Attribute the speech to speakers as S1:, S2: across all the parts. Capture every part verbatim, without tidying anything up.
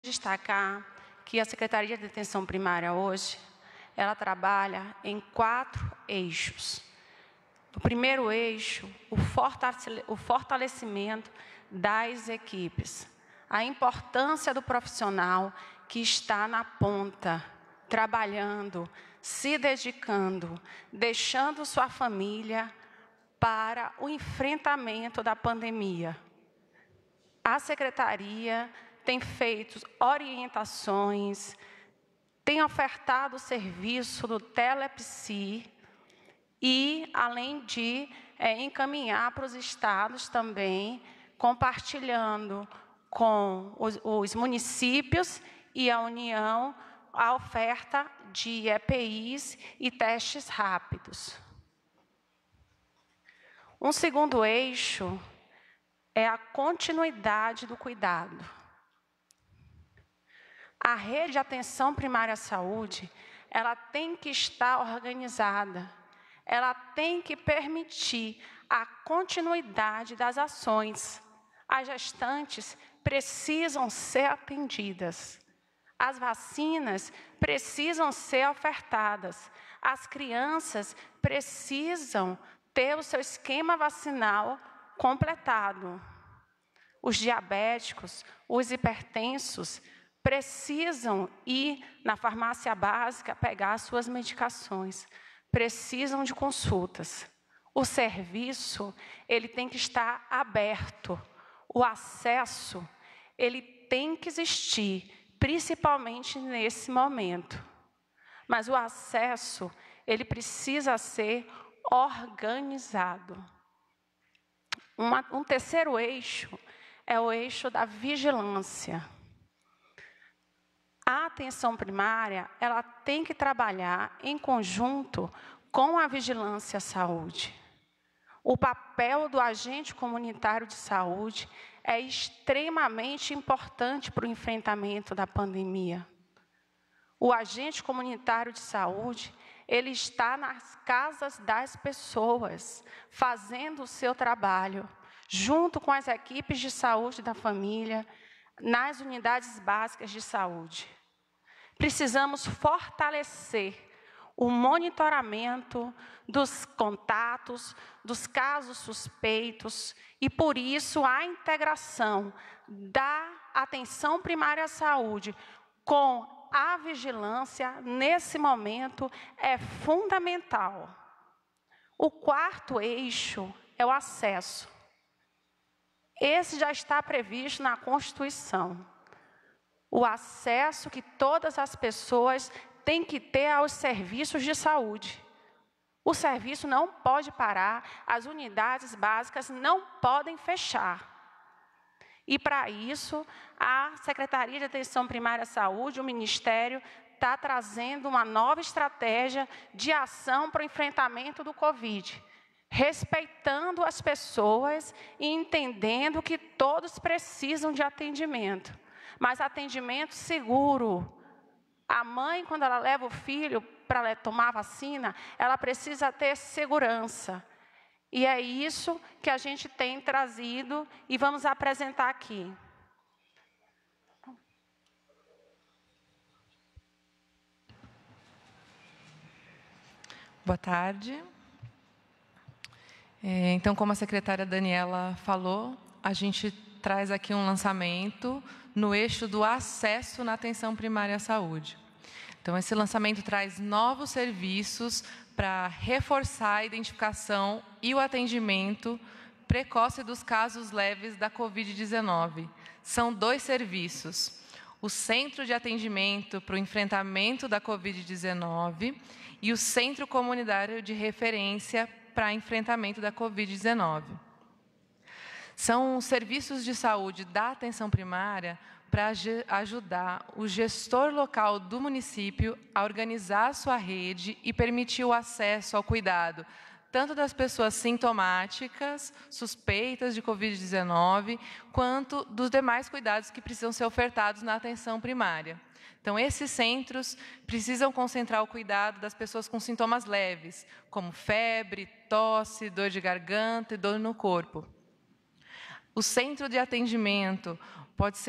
S1: destacar que a Secretaria de Atenção Primária hoje, ela trabalha em quatro eixos. O primeiro eixo, o fortalecimento das equipes, a importância do profissional que está na ponta, trabalhando, se dedicando, deixando sua família para o enfrentamento da pandemia. A Secretaria tem feito orientações, tem ofertado o serviço do Telepsi e, além de é, encaminhar para os estados também, compartilhando com os, os municípios e a União a oferta de E P Is e testes rápidos. Um segundo eixo é a continuidade do cuidado. A rede de atenção primária à saúde, ela tem que estar organizada, ela tem que permitir a continuidade das ações. As gestantes precisam ser atendidas, as vacinas precisam ser ofertadas, as crianças precisam ter o seu esquema vacinal completado. Os diabéticos, os hipertensos, precisam ir na farmácia básica pegar suas medicações, precisam de consultas. O serviço, ele tem que estar aberto, o acesso, ele tem que existir, principalmente nesse momento. Mas o acesso, ele precisa ser organizado. Uma, um terceiro eixo é o eixo da vigilância. A atenção primária, ela tem que trabalhar em conjunto com a vigilância à saúde. O papel do agente comunitário de saúde é extremamente importante para o enfrentamento da pandemia. O agente comunitário de saúde, ele está nas casas das pessoas, fazendo o seu trabalho, junto com as equipes de saúde da família, nas unidades básicas de saúde. Precisamos fortalecer o monitoramento dos contatos, dos casos suspeitos, e, por isso, a integração da atenção primária à saúde com a vigilância, nesse momento, é fundamental. O quarto eixo é o acesso. Esse já está previsto na Constituição. O acesso que todas as pessoas têm que ter aos serviços de saúde. O serviço não pode parar, as unidades básicas não podem fechar. E, para isso, a Secretaria de Atenção Primária à Saúde, o Ministério, está trazendo uma nova estratégia de ação para o enfrentamento do Covid, respeitando as pessoas e entendendo que todos precisam de atendimento, mas atendimento seguro. A mãe, quando ela leva o filho para tomar vacina, ela precisa ter segurança. E é isso que a gente tem trazido e vamos apresentar aqui.
S2: Boa tarde. É, então, como a secretária Daniela falou, a gente traz aqui um lançamento no eixo do acesso na atenção primária à saúde. Então, esse lançamento traz novos serviços para reforçar a identificação e o atendimento precoce dos casos leves da Covid dezenove. São dois serviços: o Centro de Atendimento para o Enfrentamento da Covid dezenove e o Centro Comunitário de Referência para enfrentamento da Covid dezenove. São serviços de saúde da atenção primária para ajudar o gestor local do município a organizar a sua rede e permitir o acesso ao cuidado, tanto das pessoas sintomáticas, suspeitas de Covid dezenove, quanto dos demais cuidados que precisam ser ofertados na atenção primária. Então, esses centros precisam concentrar o cuidado das pessoas com sintomas leves, como febre, tosse, dor de garganta e dor no corpo. O centro de atendimento pode ser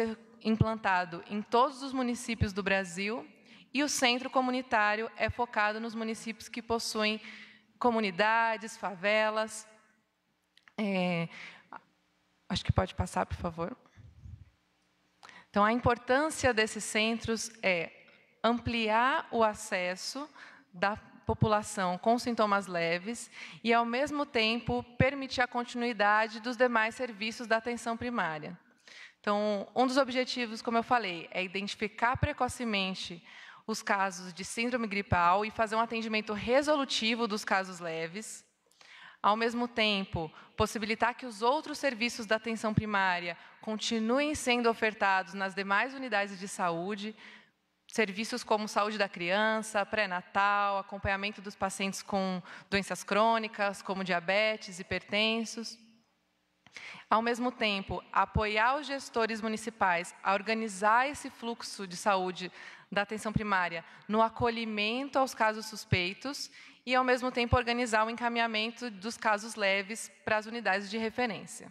S2: implantado em todos os municípios do Brasil, e o centro comunitário é focado nos municípios que possuem comunidades, favelas. É, acho que pode passar, por favor. Então, a importância desses centros é ampliar o acesso da população com sintomas leves e, ao mesmo tempo, permitir a continuidade dos demais serviços da atenção primária. Então, um dos objetivos, como eu falei, é identificar precocemente os casos de síndrome gripal e fazer um atendimento resolutivo dos casos leves. Ao mesmo tempo, possibilitar que os outros serviços da atenção primária continuem sendo ofertados nas demais unidades de saúde, serviços como saúde da criança, pré-natal, acompanhamento dos pacientes com doenças crônicas, como diabetes, hipertensos. Ao mesmo tempo, apoiar os gestores municipais a organizar esse fluxo de saúde da atenção primária no acolhimento aos casos suspeitos e, ao mesmo tempo, organizar o encaminhamento dos casos leves para as unidades de referência.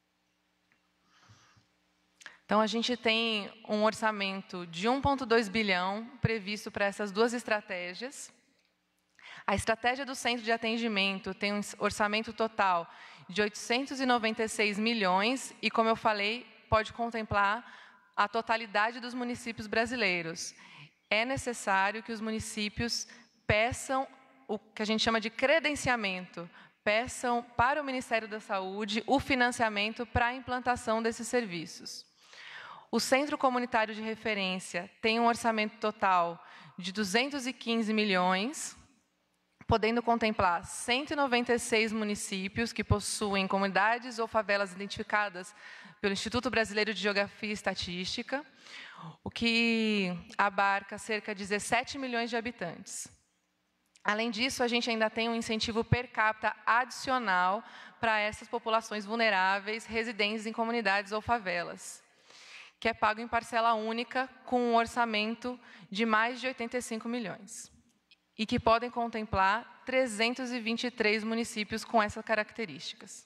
S2: Então, a gente tem um orçamento de um vírgula dois bilhão previsto para essas duas estratégias. A estratégia do centro de atendimento tem um orçamento total de oitocentos e noventa e seis milhões e, como eu falei, pode contemplar a totalidade dos municípios brasileiros. É necessário que os municípios peçam o que a gente chama de credenciamento, peçam para o Ministério da Saúde o financiamento para a implantação desses serviços. O Centro Comunitário de Referência tem um orçamento total de duzentos e quinze milhões, podendo contemplar cento e noventa e seis municípios que possuem comunidades ou favelas identificadas pelo Instituto Brasileiro de Geografia e Estatística, o que abarca cerca de dezessete milhões de habitantes. Além disso, a gente ainda tem um incentivo per capita adicional para essas populações vulneráveis residentes em comunidades ou favelas, que é pago em parcela única com um orçamento de mais de oitenta e cinco milhões, e que podem contemplar trezentos e vinte e três municípios com essas características.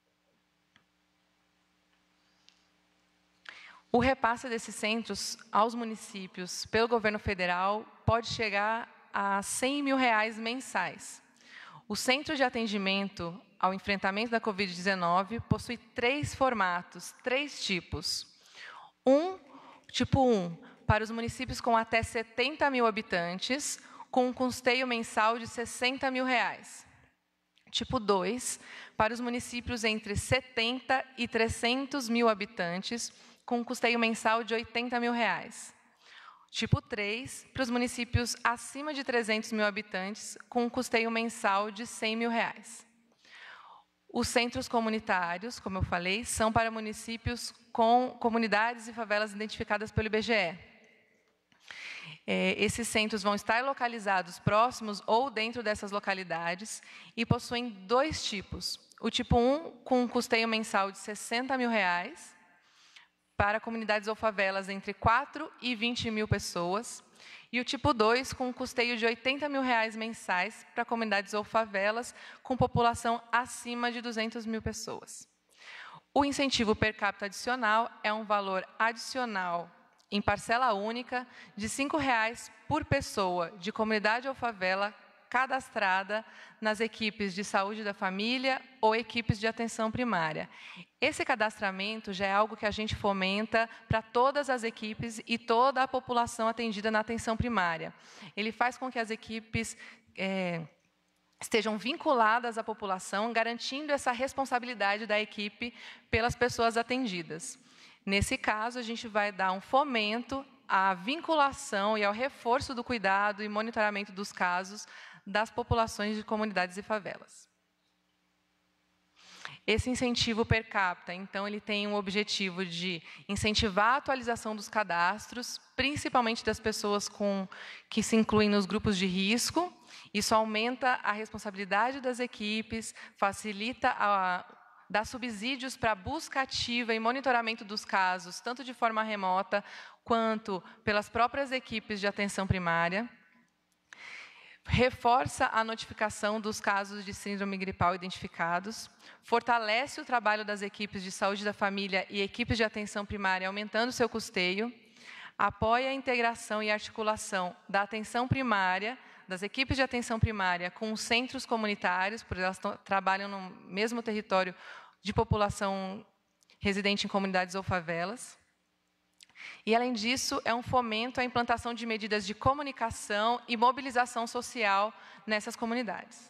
S2: O repasse desses centros aos municípios pelo governo federal pode chegar a cem mil reais mensais. O Centro de Atendimento ao Enfrentamento da Covid dezenove possui três formatos, três tipos. Um, tipo um, para os municípios com até setenta mil habitantes, com um custeio mensal de sessenta mil reais. Tipo dois, para os municípios entre setenta e trezentos mil habitantes, com um custeio mensal de oitenta mil reais. Tipo três, para os municípios acima de trezentos mil habitantes, com um custeio mensal de cem mil reais. Os centros comunitários, como eu falei, são para municípios com comunidades e favelas identificadas pelo I B G E. É, esses centros vão estar localizados próximos ou dentro dessas localidades e possuem dois tipos. O tipo um, com um custeio mensal de sessenta mil reais, para comunidades ou favelas entre quatro e vinte mil pessoas, e o tipo dois, com um custeio de oitenta mil reais mensais para comunidades ou favelas com população acima de duzentas mil pessoas. O incentivo per capita adicional é um valor adicional em parcela única de cinco reais por pessoa de comunidade ou favela cadastrada nas equipes de saúde da família ou equipes de atenção primária. Esse cadastramento já é algo que a gente fomenta para todas as equipes e toda a população atendida na atenção primária. Ele faz com que as equipes é, estejam vinculadas à população, garantindo essa responsabilidade da equipe pelas pessoas atendidas. Nesse caso, a gente vai dar um fomento à vinculação e ao reforço do cuidado e monitoramento dos casos das populações de comunidades e favelas. Esse incentivo per capita, então, ele tem um objetivo de incentivar a atualização dos cadastros, principalmente das pessoas com, que se incluem nos grupos de risco. Isso aumenta a responsabilidade das equipes, facilita a dá subsídios para a busca ativa e monitoramento dos casos, tanto de forma remota, quanto pelas próprias equipes de atenção primária. reforça a notificação dos casos de síndrome gripal identificados, fortalece o trabalho das equipes de saúde da família e equipes de atenção primária, aumentando seu custeio, apoia a integração e articulação da atenção primária, das equipes de atenção primária com os centros comunitários, porque elas trabalham no mesmo território de população residente em comunidades ou favelas. E, além disso, é um fomento à implantação de medidas de comunicação e mobilização social nessas comunidades.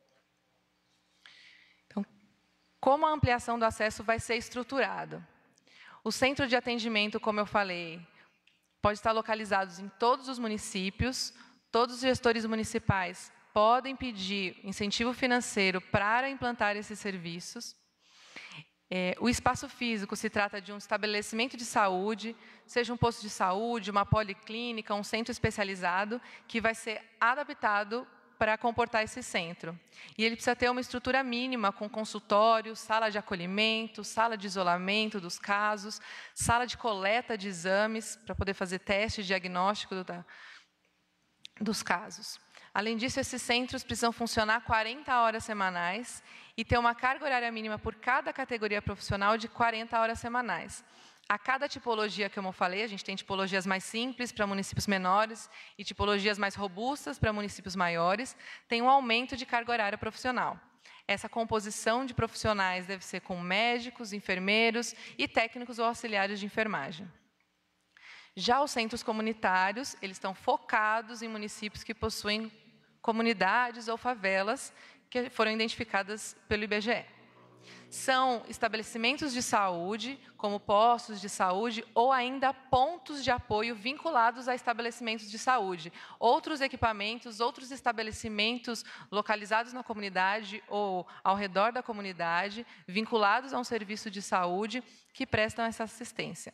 S2: Então, como a ampliação do acesso vai ser estruturado? O centro de atendimento, como eu falei, pode estar localizado em todos os municípios, todos os gestores municipais podem pedir incentivo financeiro para implantar esses serviços. É, o espaço físico se trata de um estabelecimento de saúde, seja um posto de saúde, uma policlínica, um centro especializado, que vai ser adaptado para comportar esse centro. E ele precisa ter uma estrutura mínima, com consultório, sala de acolhimento, sala de isolamento dos casos, sala de coleta de exames, para poder fazer teste diagnóstico da, dos casos. Além disso, esses centros precisam funcionar quarenta horas semanais e ter uma carga horária mínima por cada categoria profissional de quarenta horas semanais. A cada tipologia, como eu falei, a gente tem tipologias mais simples para municípios menores e tipologias mais robustas para municípios maiores, tem um aumento de carga horária profissional. Essa composição de profissionais deve ser com médicos, enfermeiros e técnicos ou auxiliares de enfermagem. Já os centros comunitários, eles estão focados em municípios que possuem comunidades ou favelas que foram identificadas pelo I B G E. São estabelecimentos de saúde, como postos de saúde, ou ainda pontos de apoio vinculados a estabelecimentos de saúde. Outros equipamentos, outros estabelecimentos localizados na comunidade ou ao redor da comunidade, vinculados a um serviço de saúde, que prestam essa assistência.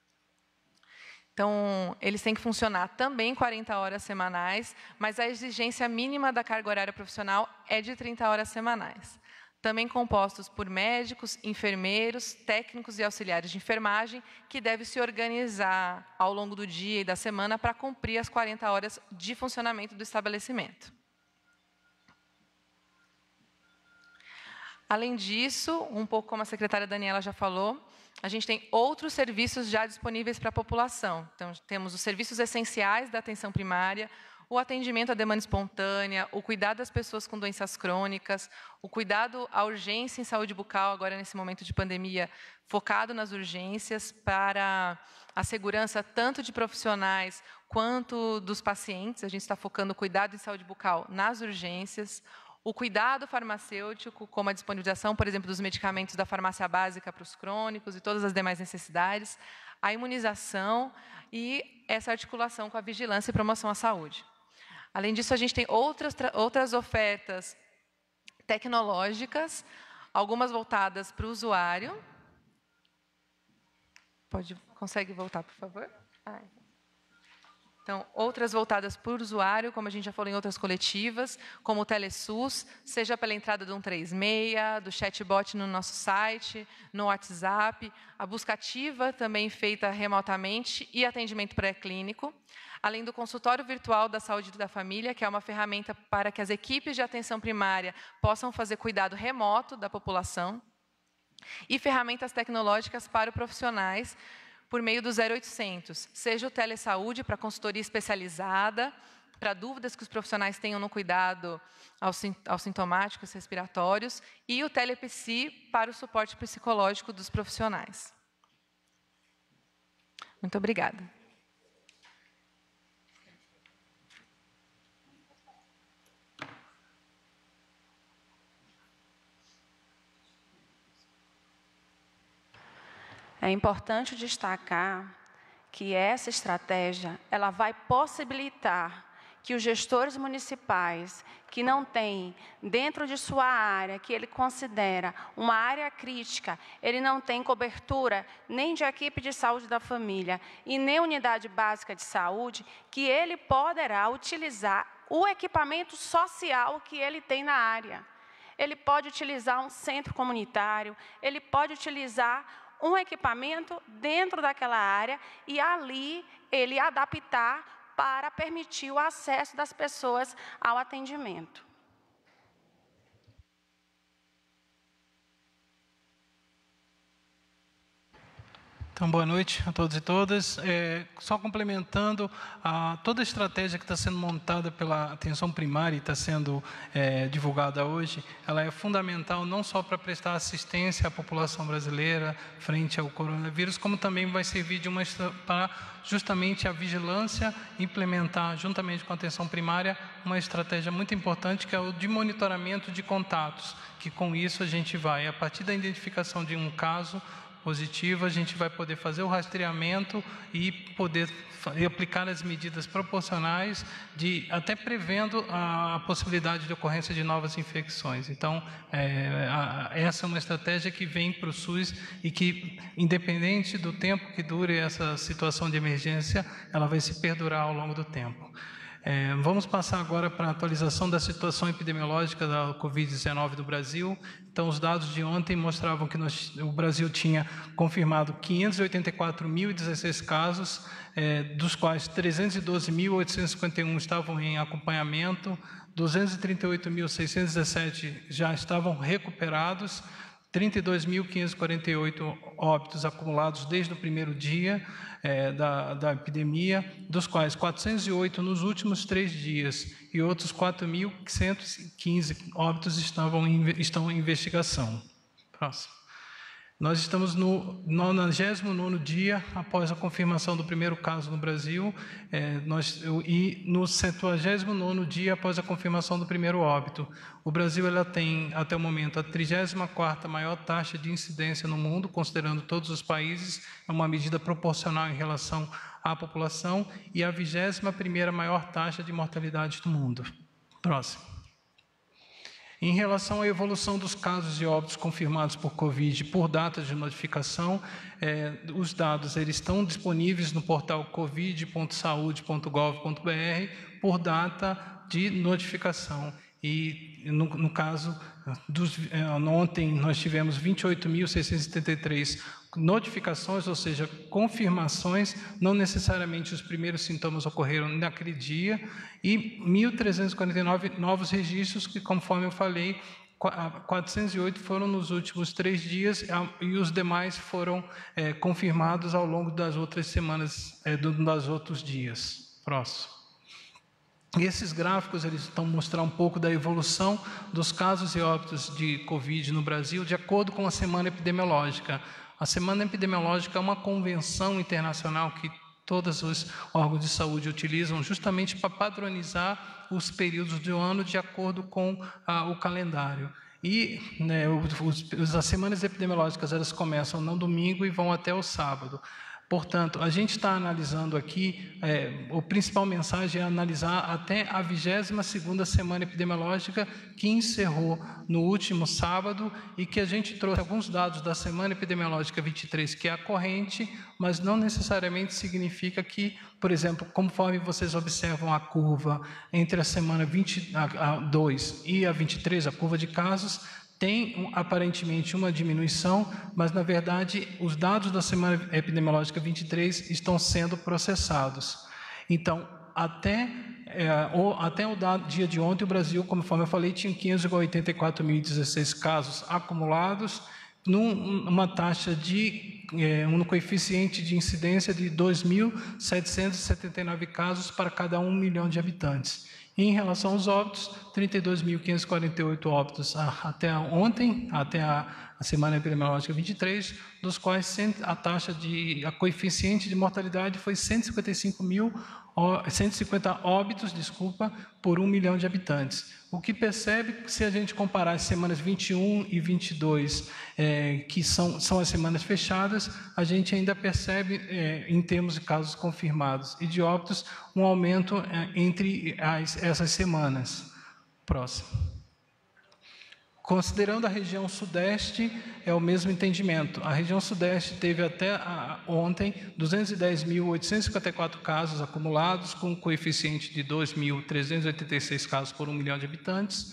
S2: Então, eles têm que funcionar também quarenta horas semanais, mas a exigência mínima da carga horária profissional é de trinta horas semanais. Também compostos por médicos, enfermeiros, técnicos e auxiliares de enfermagem, que devem se organizar ao longo do dia e da semana para cumprir as quarenta horas de funcionamento do estabelecimento. Além disso, um pouco como a secretária Daniela já falou, a gente tem outros serviços já disponíveis para a população. Então, temos os serviços essenciais da atenção primária, o atendimento à demanda espontânea, o cuidado das pessoas com doenças crônicas, o cuidado à urgência em saúde bucal, agora nesse momento de pandemia, focado nas urgências, para a segurança tanto de profissionais quanto dos pacientes. A gente está focando o cuidado em saúde bucal nas urgências, o cuidado farmacêutico, como a disponibilização, por exemplo, dos medicamentos da farmácia básica para os crônicos e todas as demais necessidades, a imunização e essa articulação com a vigilância e promoção à saúde. Além disso, a gente tem outras, outras ofertas tecnológicas, algumas voltadas para o usuário. Pode, consegue voltar, por favor? Ai. Então, outras voltadas para o usuário, como a gente já falou em outras coletivas, como o TeleSUS, seja pela entrada do cento e trinta e seis, do chatbot no nosso site, no WhatsApp, a busca ativa também feita remotamente e atendimento pré-clínico, além do consultório virtual da saúde da família, que é uma ferramenta para que as equipes de atenção primária possam fazer cuidado remoto da população, e ferramentas tecnológicas para profissionais, por meio do zero oitocentos, seja o telesaúde para consultoria especializada, para dúvidas que os profissionais tenham no cuidado aos, aos sintomáticos respiratórios, e o telepsi para o suporte psicológico dos profissionais. Muito obrigada.
S1: É importante destacar que essa estratégia ela vai possibilitar que os gestores municipais que não têm dentro de sua área, que ele considera uma área crítica, ele não tem cobertura nem de equipe de saúde da família e nem unidade básica de saúde, que ele poderá utilizar o equipamento social que ele tem na área. Ele pode utilizar um centro comunitário, ele pode utilizar um equipamento dentro daquela área e ali ele adaptar para permitir o acesso das pessoas ao atendimento.
S3: Então, boa noite a todos e todas. É, só complementando, a, toda a estratégia que está sendo montada pela atenção primária e está sendo é, divulgada hoje, ela é fundamental não só para prestar assistência à população brasileira frente ao coronavírus, como também vai servir de uma para justamente a vigilância implementar, juntamente com a atenção primária, uma estratégia muito importante, que é o de monitoramento de contatos, que com isso a gente vai, a partir da identificação de um caso positiva, a gente vai poder fazer o rastreamento e poder aplicar as medidas proporcionais, de, até prevendo a, a possibilidade de ocorrência de novas infecções. Então, é, a, essa é uma estratégia que vem para o SUS e que, independente do tempo que dure essa situação de emergência, ela vai se perdurar ao longo do tempo. É, vamos passar agora para a atualização da situação epidemiológica da covid dezenove do Brasil. Então, os dados de ontem mostravam que nós, o Brasil tinha confirmado quinhentos e oitenta e quatro mil e dezesseis casos, é, dos quais trezentos e doze mil oitocentos e cinquenta e um estavam em acompanhamento, duzentos e trinta e oito mil seiscentos e dezessete já estavam recuperados, trinta e dois mil quinhentos e quarenta e oito óbitos acumulados desde o primeiro dia é, da, da epidemia, dos quais quatrocentos e oito nos últimos três dias e outros quatro mil cento e quinze óbitos estavam em, estão em investigação. Próximo. Nós estamos no nonagésimo nono dia após a confirmação do primeiro caso no Brasil é, nós, e no septuagésimo nono dia após a confirmação do primeiro óbito. O Brasil ela tem, até o momento, a trigésima quarta maior taxa de incidência no mundo, considerando todos os países, é uma medida proporcional em relação à população, e a vigésima primeira maior taxa de mortalidade do mundo. Próximo. Em relação à evolução dos casos de óbitos confirmados por Covid por data de notificação, eh, os dados eles estão disponíveis no portal covid ponto saude ponto gov ponto br por data de notificação. E, no, no caso, dos, eh, ontem nós tivemos vinte e oito mil seiscentos e setenta e três notificações, ou seja, confirmações, não necessariamente os primeiros sintomas ocorreram naquele dia, e mil trezentos e quarenta e nove novos registros que, conforme eu falei, quatrocentos e oito foram nos últimos três dias e os demais foram é, confirmados ao longo das outras semanas, é, dos outros dias. Próximo. E esses gráficos eles estão mostrando um pouco da evolução dos casos e óbitos de Covid no Brasil, de acordo com a semana epidemiológica. A semana epidemiológica é uma convenção internacional que todos os órgãos de saúde utilizam justamente para padronizar os períodos do ano de acordo com ah, o calendário. E né, os, as semanas epidemiológicas elas começam no domingo e vão até o sábado. Portanto, a gente está analisando aqui, é, a principal mensagem é analisar até a vigésima segunda semana epidemiológica, que encerrou no último sábado, e que a gente trouxe alguns dados da semana epidemiológica vinte e três, que é a corrente, mas não necessariamente significa que, por exemplo, conforme vocês observam a curva entre a semana vinte e dois e a vinte e três, a curva de casos, tem aparentemente uma diminuição, mas na verdade os dados da semana epidemiológica vinte e três estão sendo processados. Então, até, é, o, até o dado, dia de ontem, o Brasil, conforme eu falei, tinha quinhentos e oitenta e quatro mil e dezesseis casos acumulados, numa taxa de é, um coeficiente de incidência de dois mil setecentos e setenta e nove casos para cada um milhão de habitantes. Em relação aos óbitos, trinta e dois mil quinhentos e quarenta e oito óbitos até ontem, até a, a semana epidemiológica vinte e três, dos quais a taxa de, a coeficiente de mortalidade foi cento e cinquenta e cinco mil, cento e cinquenta óbitos, desculpa, por um milhão de habitantes. O que percebe, se a gente comparar as semanas vinte e um e vinte e dois, é, que são, são as semanas fechadas, a gente ainda percebe, é, em termos de casos confirmados e de óbitos, um aumento é, entre as, essas semanas. Próximo. Considerando a região sudeste, é o mesmo entendimento. A região sudeste teve até a, ontem duzentos e dez mil oitocentos e cinquenta e quatro casos acumulados, com um coeficiente de dois mil trezentos e oitenta e seis casos por um milhão de habitantes.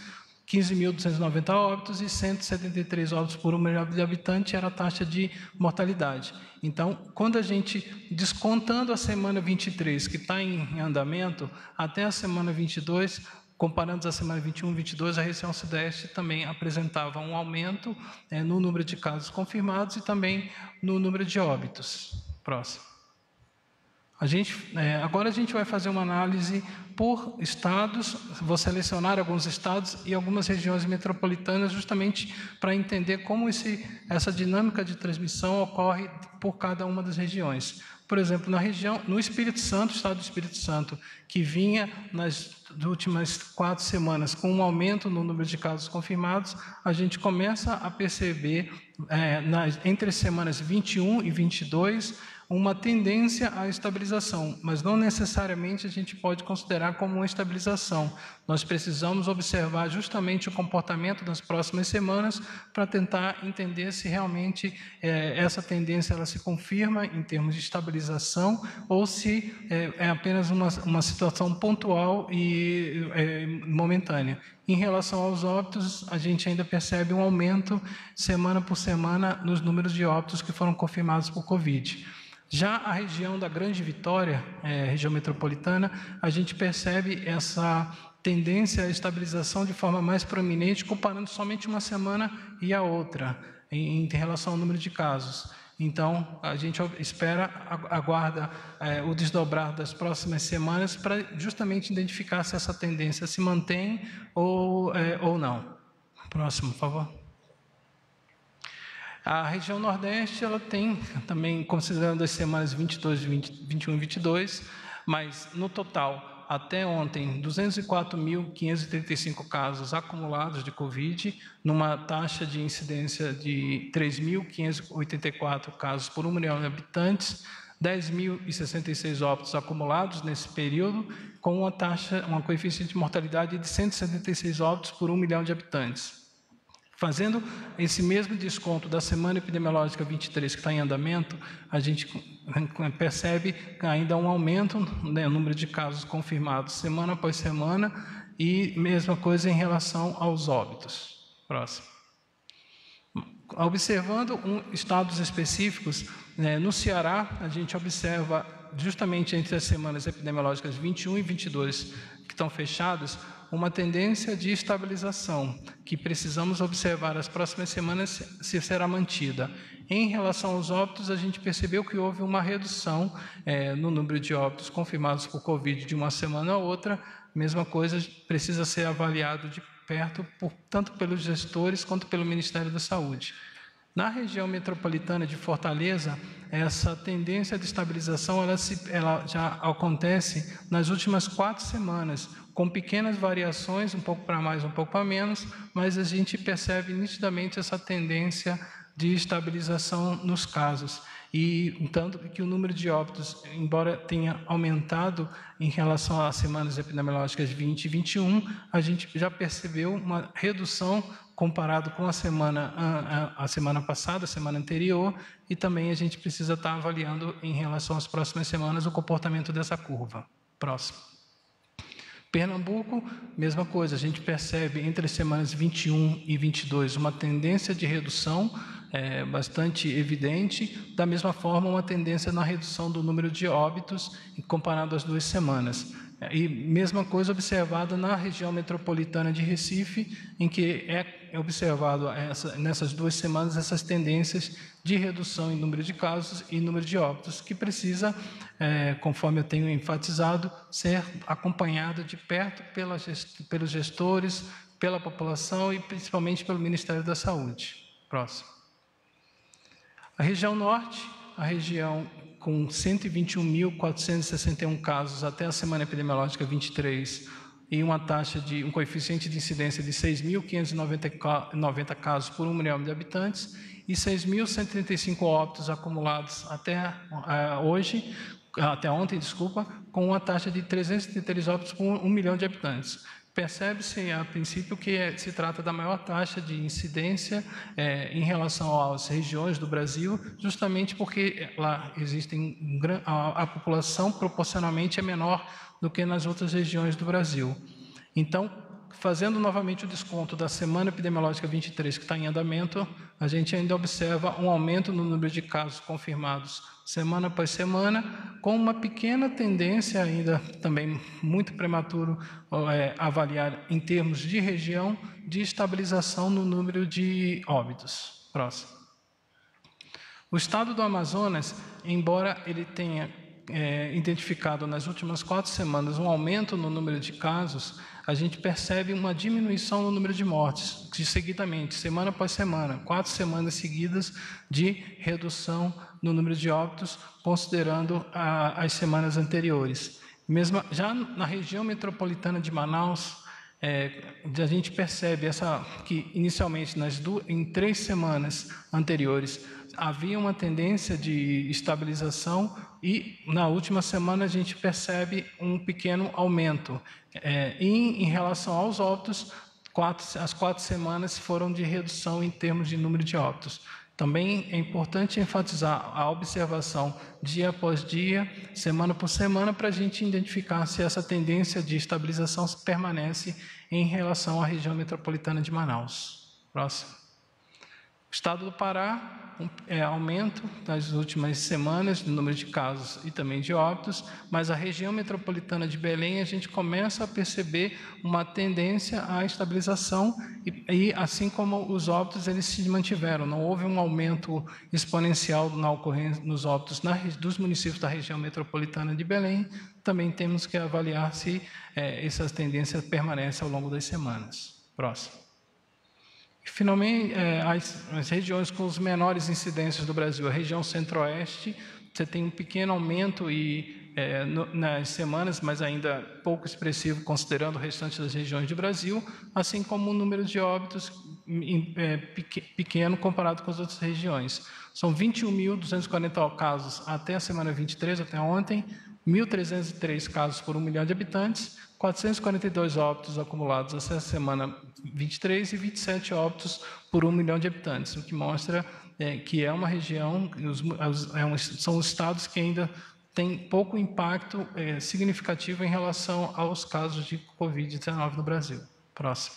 S3: quinze mil duzentos e noventa óbitos e cento e setenta e três óbitos por um milhão de habitantes era a taxa de mortalidade. Então, quando a gente, descontando a semana vinte e três, que está em andamento, até a semana vinte e dois, comparando a semana vinte e um e vinte e dois, a região sudeste também apresentava um aumento é, no número de casos confirmados e também no número de óbitos. Próximo. A gente, é, agora a gente vai fazer uma análise por estados, vou selecionar alguns estados e algumas regiões metropolitanas justamente para entender como esse, essa dinâmica de transmissão ocorre por cada uma das regiões. Por exemplo, na região, no Espírito Santo, estado do Espírito Santo, que vinha nas últimas quatro semanas com um aumento no número de casos confirmados, a gente começa a perceber, é, nas, entre as semanas vinte e um e vinte e dois, uma tendência à estabilização, mas não necessariamente a gente pode considerar como uma estabilização. Nós precisamos observar justamente o comportamento das próximas semanas para tentar entender se realmente é, essa tendência ela se confirma em termos de estabilização ou se é, é apenas uma, uma situação pontual e é, momentânea. Em relação aos óbitos, a gente ainda percebe um aumento semana por semana nos números de óbitos que foram confirmados por Covid. Já a região da Grande Vitória, é, região metropolitana, a gente percebe essa tendência à estabilização de forma mais proeminente, comparando somente uma semana e a outra, em, em relação ao número de casos. Então, a gente espera, aguarda é, o desdobrar das próximas semanas para justamente identificar se essa tendência se mantém ou, é, ou não. Próximo, por favor. A região Nordeste, ela tem também, considerando as semanas vinte e dois, vinte, vinte e um e vinte e dois, mas no total, até ontem, duzentos e quatro mil quinhentos e trinta e cinco casos acumulados de Covid, numa taxa de incidência de três mil quinhentos e oitenta e quatro casos por um milhão de habitantes, dez mil e sessenta e seis óbitos acumulados nesse período, com uma taxa, uma coeficiente de mortalidade de cento e setenta e seis óbitos por um milhão de habitantes. Fazendo esse mesmo desconto da semana epidemiológica vinte e três, que está em andamento, a gente percebe ainda um aumento no número de casos confirmados semana após semana e mesma coisa em relação aos óbitos. Próximo. Observando um, estados específicos, né, no Ceará, a gente observa justamente entre as semanas epidemiológicas vinte e um e vinte e dois, que estão fechadas, uma tendência de estabilização, que precisamos observar as próximas semanas se será mantida. Em relação aos óbitos, a gente percebeu que houve uma redução é, no número de óbitos confirmados por Covid de uma semana a outra. Mesma coisa precisa ser avaliado de perto, por, tanto pelos gestores quanto pelo Ministério da Saúde. Na região metropolitana de Fortaleza, essa tendência de estabilização ela, se, ela já acontece nas últimas quatro semanas, com pequenas variações, um pouco para mais, um pouco para menos, mas a gente percebe nitidamente essa tendência de estabilização nos casos. E tanto que o número de óbitos, embora tenha aumentado em relação às semanas epidemiológicas vinte e vinte e um, a gente já percebeu uma redução comparado com a semana, a, a semana passada, a semana anterior, e também a gente precisa estar avaliando em relação às próximas semanas o comportamento dessa curva. Próximo. Pernambuco, mesma coisa, a gente percebe entre as semanas vinte e um e vinte e dois uma tendência de redução é, bastante evidente, da mesma forma uma tendência na redução do número de óbitos comparado às duas semanas. E mesma coisa observada na região metropolitana de Recife, em que é observado essa, nessas duas semanas essas tendências de redução em número de casos e número de óbitos, que precisa, é, conforme eu tenho enfatizado, ser acompanhado de perto pela gest, pelos gestores, pela população e principalmente pelo Ministério da Saúde. Próximo. A região norte, a região com cento e vinte e um mil quatrocentos e sessenta e um casos até a semana epidemiológica vinte e três e uma taxa de um coeficiente de incidência de seis mil quinhentos e noventa casos por um milhão de habitantes e seis mil cento e trinta e cinco óbitos acumulados até uh, hoje, até ontem, desculpa, com uma taxa de trezentos e trinta e três óbitos por um milhão de habitantes. Percebe-se, a princípio, que é, se trata da maior taxa de incidência é, em relação às regiões do Brasil, justamente porque lá existem a, a população proporcionalmente é menor do que nas outras regiões do Brasil. Então, fazendo novamente o desconto da semana epidemiológica vinte e três, que está em andamento, a gente ainda observa um aumento no número de casos confirmados semana após semana, com uma pequena tendência, ainda também muito prematuro é, avaliar em termos de região, de estabilização no número de óbitos. Próximo. O estado do Amazonas, embora ele tenha é, identificado nas últimas quatro semanas um aumento no número de casos, a gente percebe uma diminuição no número de mortes, de seguidamente, semana após semana, quatro semanas seguidas de redução no número de óbitos, considerando a, as semanas anteriores. Mesmo, já na região metropolitana de Manaus, é, a gente percebe essa, que inicialmente, nas duas, em três semanas anteriores, havia uma tendência de estabilização e, na última semana, a gente percebe um pequeno aumento. É, em, em relação aos óbitos, quatro, as quatro semanas foram de redução em termos de número de óbitos. Também é importante enfatizar a observação dia após dia, semana por semana, para a gente identificar se essa tendência de estabilização permanece em relação à região metropolitana de Manaus. Próximo. O estado do Pará, um, é, aumento nas últimas semanas do número de casos e também de óbitos, mas a região metropolitana de Belém a gente começa a perceber uma tendência à estabilização e, e assim como os óbitos eles se mantiveram, não houve um aumento exponencial na ocorrência nos óbitos na, dos municípios da região metropolitana de Belém. Também temos que avaliar se é, essas tendências permanecem ao longo das semanas. Próximo. Finalmente, é, as, as regiões com os menores incidências do Brasil, a região centro-oeste, você tem um pequeno aumento e, é, no, nas semanas, mas ainda pouco expressivo, considerando o restante das regiões do Brasil, assim como o número de óbitos é, pequeno comparado com as outras regiões. São vinte e um mil duzentos e quarenta casos até a semana vinte e três, até ontem, mil trezentos e três casos por um milhão de habitantes, quatrocentos e quarenta e dois óbitos acumulados até a semana vinte e três e vinte e sete óbitos por um milhão de habitantes, o que mostra é, que é uma região, os, é um, são os estados que ainda têm pouco impacto é, significativo em relação aos casos de covid dezenove no Brasil. Próximo.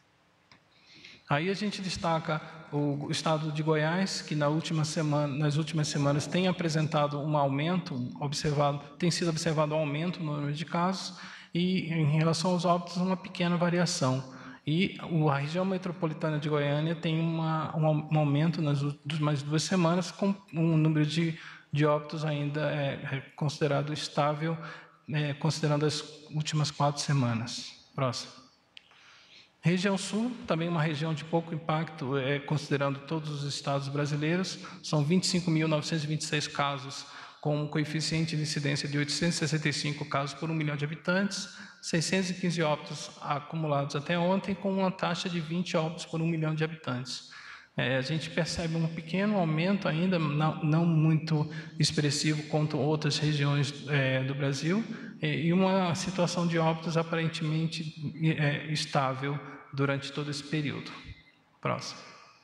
S3: Aí a gente destaca o estado de Goiás, que na última semana, nas últimas semanas tem apresentado um aumento, observado, tem sido observado um aumento no número de casos, e em relação aos óbitos, uma pequena variação. E a região metropolitana de Goiânia tem uma, um aumento nas últimas duas semanas, com um número de, de óbitos ainda é, considerado estável, é, considerando as últimas quatro semanas. Próximo. Região Sul, também uma região de pouco impacto, é, considerando todos os estados brasileiros, são vinte e cinco mil novecentos e vinte e seis casos, com um coeficiente de incidência de oitocentos e sessenta e cinco casos por um milhão de habitantes, seiscentos e quinze óbitos acumulados até ontem, com uma taxa de vinte óbitos por um milhão de habitantes. É, a gente percebe um pequeno aumento ainda, não, não muito expressivo quanto outras regiões é, do Brasil, é, e uma situação de óbitos aparentemente é, estável durante todo esse período. Próximo.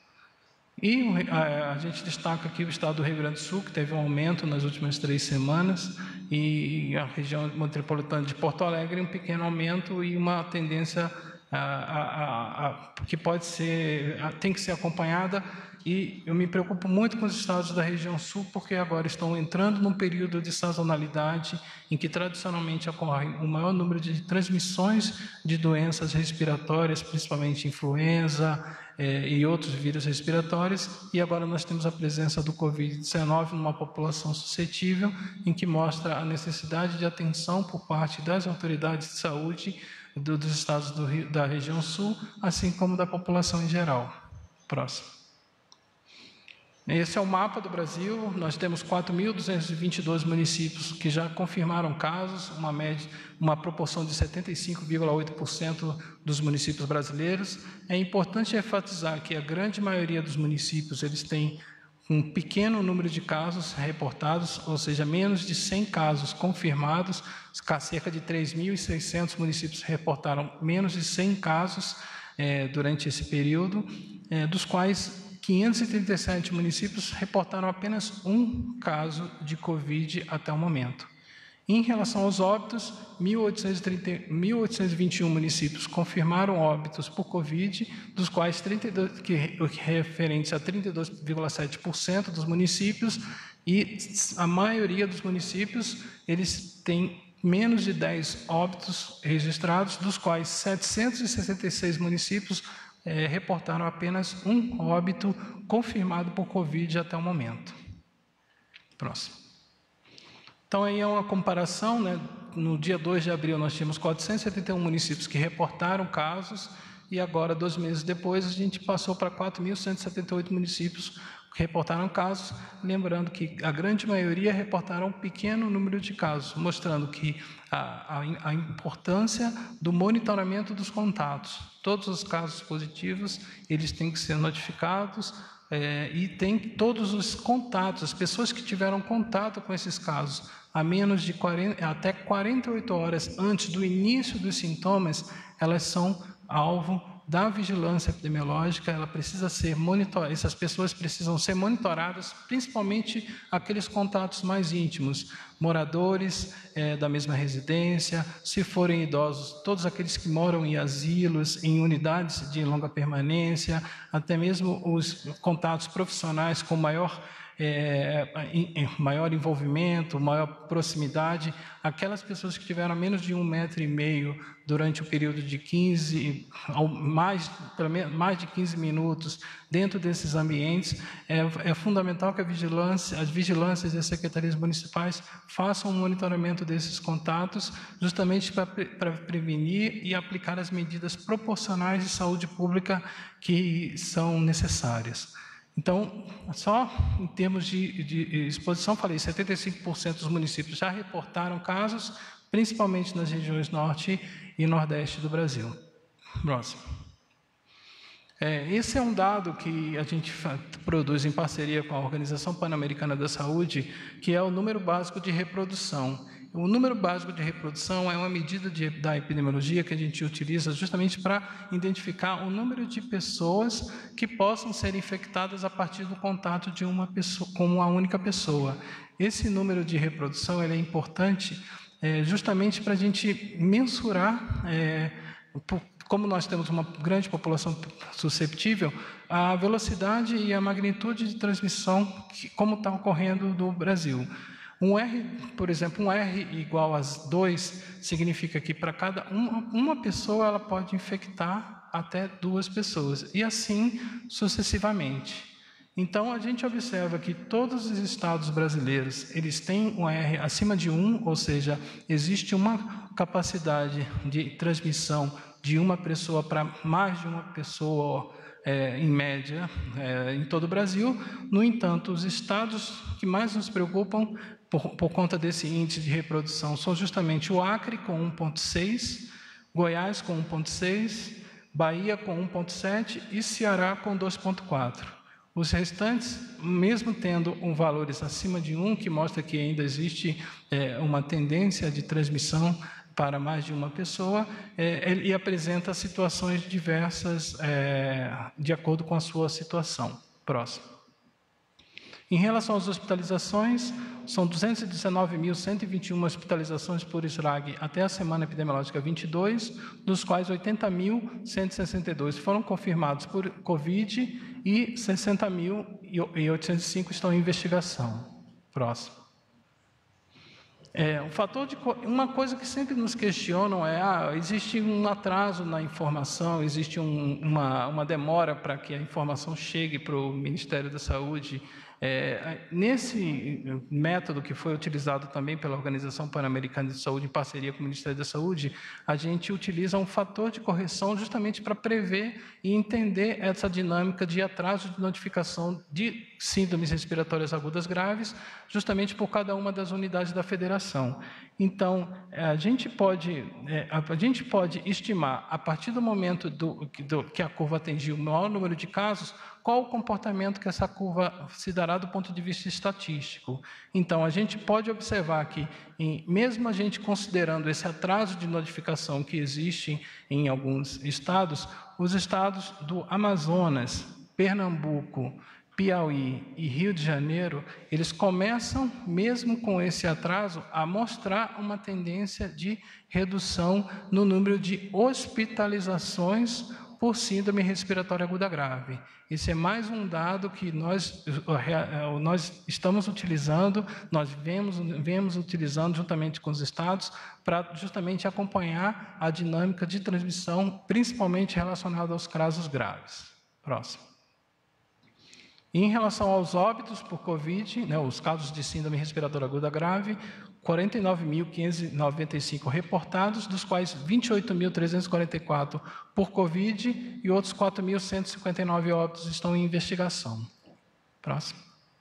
S3: E a, a gente destaca aqui o estado do Rio Grande do Sul, que teve um aumento nas últimas três semanas, e a região metropolitana de Porto Alegre, um pequeno aumento e uma tendência a, a, a, a, que pode ser, a, tem que ser acompanhada. E eu me preocupo muito com os estados da região sul, porque agora estão entrando num período de sazonalidade, em que tradicionalmente ocorre o maior número de transmissões de doenças respiratórias, principalmente influenza eh, e outros vírus respiratórios, e agora nós temos a presença do covid dezenove numa população suscetível, em que mostra a necessidade de atenção por parte das autoridades de saúde do, dos estados do Rio, da região sul, assim como da população em geral. Próximo. Esse é o mapa do Brasil. Nós temos quatro mil duzentos e vinte e dois municípios que já confirmaram casos, uma média, uma proporção de setenta e cinco vírgula oito por cento dos municípios brasileiros. É importante enfatizar que a grande maioria dos municípios eles têm um pequeno número de casos reportados, ou seja, menos de cem casos confirmados. Cerca de três mil e seiscentos municípios reportaram menos de cem casos é, durante esse período, é, dos quais quinhentos e trinta e sete municípios reportaram apenas um caso de Covid até o momento. Em relação aos óbitos, mil oitocentos e vinte e um municípios confirmaram óbitos por Covid, dos quais trinta e dois, que, referentes a trinta e dois vírgula sete por cento dos municípios, e a maioria dos municípios, eles têm menos de dez óbitos registrados, dos quais setecentos e sessenta e seis municípios eh, reportaram apenas um óbito confirmado por Covid até o momento. Próximo. Então, aí é uma comparação, né? No dia dois de abril, nós tínhamos quatrocentos e setenta e um municípios que reportaram casos, e agora, dois meses depois, a gente passou para quatro mil cento e setenta e oito municípios que reportaram casos, lembrando que a grande maioria reportaram um pequeno número de casos, mostrando que a, a, a importância do monitoramento dos contatos. Todos os casos positivos, eles têm que ser notificados, É, e tem todos os contatos, as pessoas que tiveram contato com esses casos a menos de quarenta, até quarenta e oito horas antes do início dos sintomas, elas são alvo da vigilância epidemiológica. Ela precisa ser monitorada, essas pessoas precisam ser monitoradas, principalmente aqueles contatos mais íntimos, moradores é, da mesma residência, se forem idosos, todos aqueles que moram em asilos, em unidades de longa permanência, até mesmo os contatos profissionais com maior É, em, maior envolvimento, maior proximidade, aquelas pessoas que tiveram menos de um metro e meio durante o período de quinze, mais, pelo menos, mais de quinze minutos dentro desses ambientes, é, é fundamental que a vigilância, as vigilâncias e as secretarias municipais façam um monitoramento desses contatos, justamente para, para prevenir e aplicar as medidas proporcionais de saúde pública que são necessárias. Então, só em termos de, de exposição, falei, setenta e cinco por cento dos municípios já reportaram casos, principalmente nas regiões norte e nordeste do Brasil. Próximo. É, esse é um dado que a gente produz em parceria com a Organização Pan-Americana da Saúde, que é o número básico de reprodução. O número básico de reprodução é uma medida de, da epidemiologia que a gente utiliza justamente para identificar o número de pessoas que possam ser infectadas a partir do contato de uma pessoa com uma única pessoa. Esse número de reprodução ele é importante é, justamente para a gente mensurar, é, por, como nós temos uma grande população susceptível, a velocidade e a magnitude de transmissão, que, como está ocorrendo no Brasil. Um R, por exemplo, um R igual a dois significa que para cada uma, uma pessoa ela pode infectar até duas pessoas, e assim sucessivamente. Então, a gente observa que todos os estados brasileiros, eles têm um R acima de um, ou seja, existe uma capacidade de transmissão de uma pessoa para mais de uma pessoa, é, em média, é, em todo o Brasil. No entanto, os estados que mais nos preocupam por, por conta desse índice de reprodução são justamente o Acre, com um vírgula seis, Goiás, com um vírgula seis, Bahia, com um vírgula sete e Ceará, com dois vírgula quatro. Os restantes, mesmo tendo um valores acima de um, que mostra que ainda existe é, uma tendência de transmissão para mais de uma pessoa, é, ele apresenta situações diversas é, de acordo com a sua situação. Próximo. Em relação às hospitalizações, são duzentos e dezenove mil cento e vinte e uma hospitalizações por S R A G até a semana epidemiológica vinte e dois, dos quais oitenta mil cento e sessenta e dois foram confirmados por Covid e sessenta mil e oitocentos e cinco estão em investigação. Próximo. É, um fator de, uma coisa que sempre nos questionam é, ah, existe um atraso na informação, existe um, uma, uma demora para que a informação chegue para o Ministério da Saúde. É, nesse método que foi utilizado também pela Organização Pan-Americana de Saúde, em parceria com o Ministério da Saúde, a gente utiliza um fator de correção justamente para prever e entender essa dinâmica de atraso de notificação de síndromes respiratórias agudas graves, justamente por cada uma das unidades da federação. Então, a gente pode, a gente pode estimar, a partir do momento do, do, que a curva atingiu o maior número de casos, qual o comportamento que essa curva se dará do ponto de vista estatístico. Então, a gente pode observar que, em, mesmo a gente considerando esse atraso de notificação que existe em alguns estados, os estados do Amazonas, Pernambuco, Piauí e Rio de Janeiro, eles começam, mesmo com esse atraso, a mostrar uma tendência de redução no número de hospitalizações por síndrome respiratória aguda grave. Esse é mais um dado que nós, nós estamos utilizando, nós vemos, vemos utilizando juntamente com os estados, para justamente acompanhar a dinâmica de transmissão, principalmente relacionada aos casos graves. Próximo. Em relação aos óbitos por Covid, né, os casos de síndrome respiratória aguda grave, quarenta e nove mil quinhentos e noventa e cinco reportados, dos quais vinte e oito mil trezentos e quarenta e quatro por Covid e outros quatro mil cento e cinquenta e nove óbitos estão em investigação. Próximo.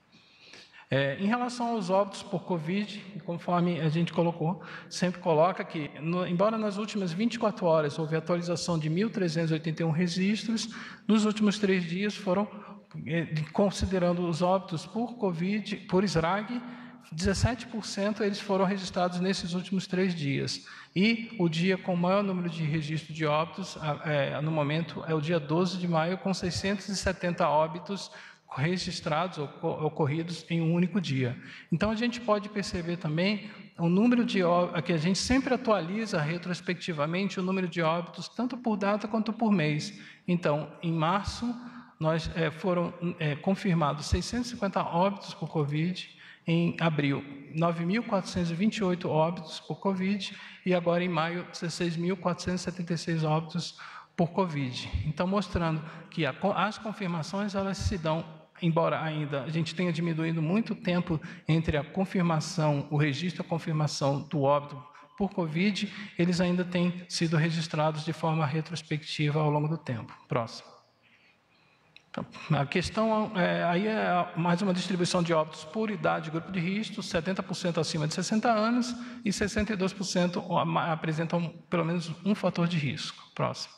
S3: É, em relação aos óbitos por Covid, conforme a gente colocou, sempre coloca que, no, embora nas últimas vinte e quatro horas houve atualização de mil trezentos e oitenta e um registros, nos últimos três dias foram, considerando os óbitos por Covid, por S R A G, dezessete por cento eles foram registrados nesses últimos três dias. E o dia com o maior número de registro de óbitos, é, no momento, é o dia doze de maio, com seiscentos e setenta óbitos registrados, ocorridos em um único dia. Então, a gente pode perceber também o número de óbitos, que a gente sempre atualiza retrospectivamente o número de óbitos, tanto por data quanto por mês. Então, em março, nós é, foram é, confirmados seiscentos e cinquenta óbitos por Covid, em abril, nove mil quatrocentos e vinte e oito óbitos por Covid, e agora em maio, dezesseis mil quatrocentos e setenta e seis óbitos por Covid. Então, mostrando que a, as confirmações, elas se dão, embora ainda a gente tenha diminuído muito o tempo entre a confirmação, o registro e a confirmação do óbito por Covid, eles ainda têm sido registrados de forma retrospectiva ao longo do tempo. Próximo. Então, a questão é, aí é mais uma distribuição de óbitos por idade e grupo de risco, setenta por cento acima de sessenta anos e sessenta e dois por cento apresentam pelo menos um fator de risco. Próximo.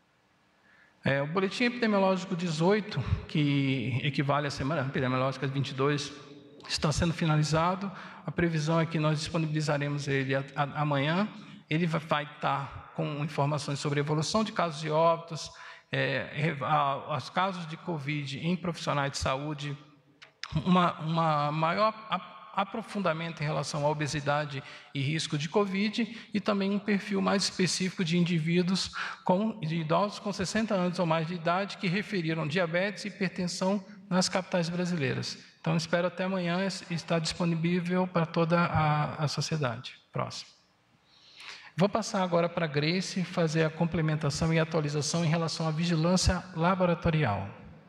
S3: É, o boletim epidemiológico dezoito, que equivale à semana epidemiológica vinte e dois, está sendo finalizado. A previsão é que nós disponibilizaremos ele a, a, amanhã. Ele vai, vai estar com informações sobre a evolução de casos de óbitos, é, a, os casos de Covid em profissionais de saúde, uma, uma maior aprofundamento em relação à obesidade e risco de Covid, e também um perfil mais específico de indivíduos, com, de idosos com sessenta anos ou mais de idade, que referiram diabetes e hipertensão nas capitais brasileiras. Então, espero até amanhã estar disponível para toda a, a sociedade. Próximo. Vou passar agora para a Grace fazer a complementação e atualização em relação à vigilância laboratorial.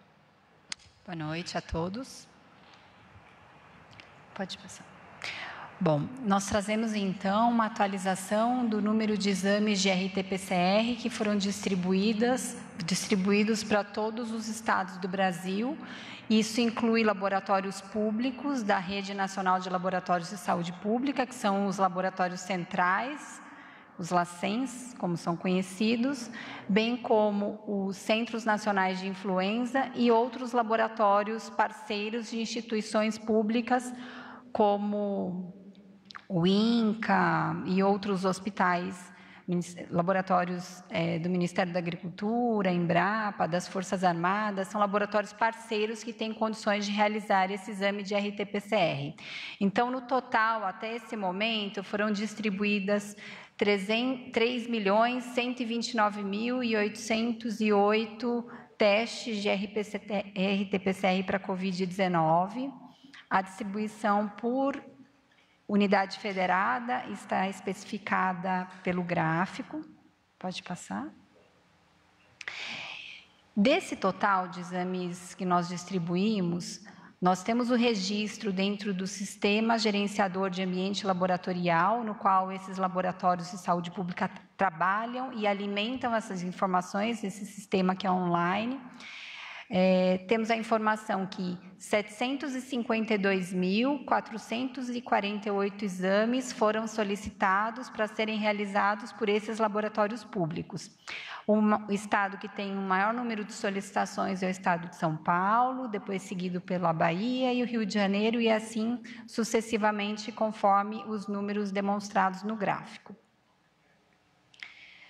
S4: Boa noite a todos. Pode passar. Bom, nós trazemos então uma atualização do número de exames de R T P C R que foram distribuídas, distribuídos para todos os estados do Brasil. Isso inclui laboratórios públicos da Rede Nacional de Laboratórios de Saúde Pública, que são os laboratórios centrais, os LACENS, como são conhecidos, bem como os Centros Nacionais de Influenza e outros laboratórios parceiros de instituições públicas, como o INCA e outros hospitais, laboratórios é, do Ministério da Agricultura, Embrapa, das Forças Armadas, são laboratórios parceiros que têm condições de realizar esse exame de R T P C R. Então, no total, até esse momento, foram distribuídas três milhões cento e vinte e nove mil e oitocentos e oito testes de R T P C R para Covid dezenove. A distribuição por unidade federada está especificada pelo gráfico. Pode passar. Desse total de exames que nós distribuímos, nós temos o registro dentro do Sistema Gerenciador de Ambiente Laboratorial, no qual esses laboratórios de saúde pública trabalham e alimentam essas informações, esse sistema que é online. É, temos a informação que setecentos e cinquenta e dois mil, quatrocentos e quarenta e oito exames foram solicitados para serem realizados por esses laboratórios públicos. O estado que tem o maior número de solicitações é o estado de São Paulo, depois seguido pela Bahia e o Rio de Janeiro, e assim sucessivamente, conforme os números demonstrados no gráfico.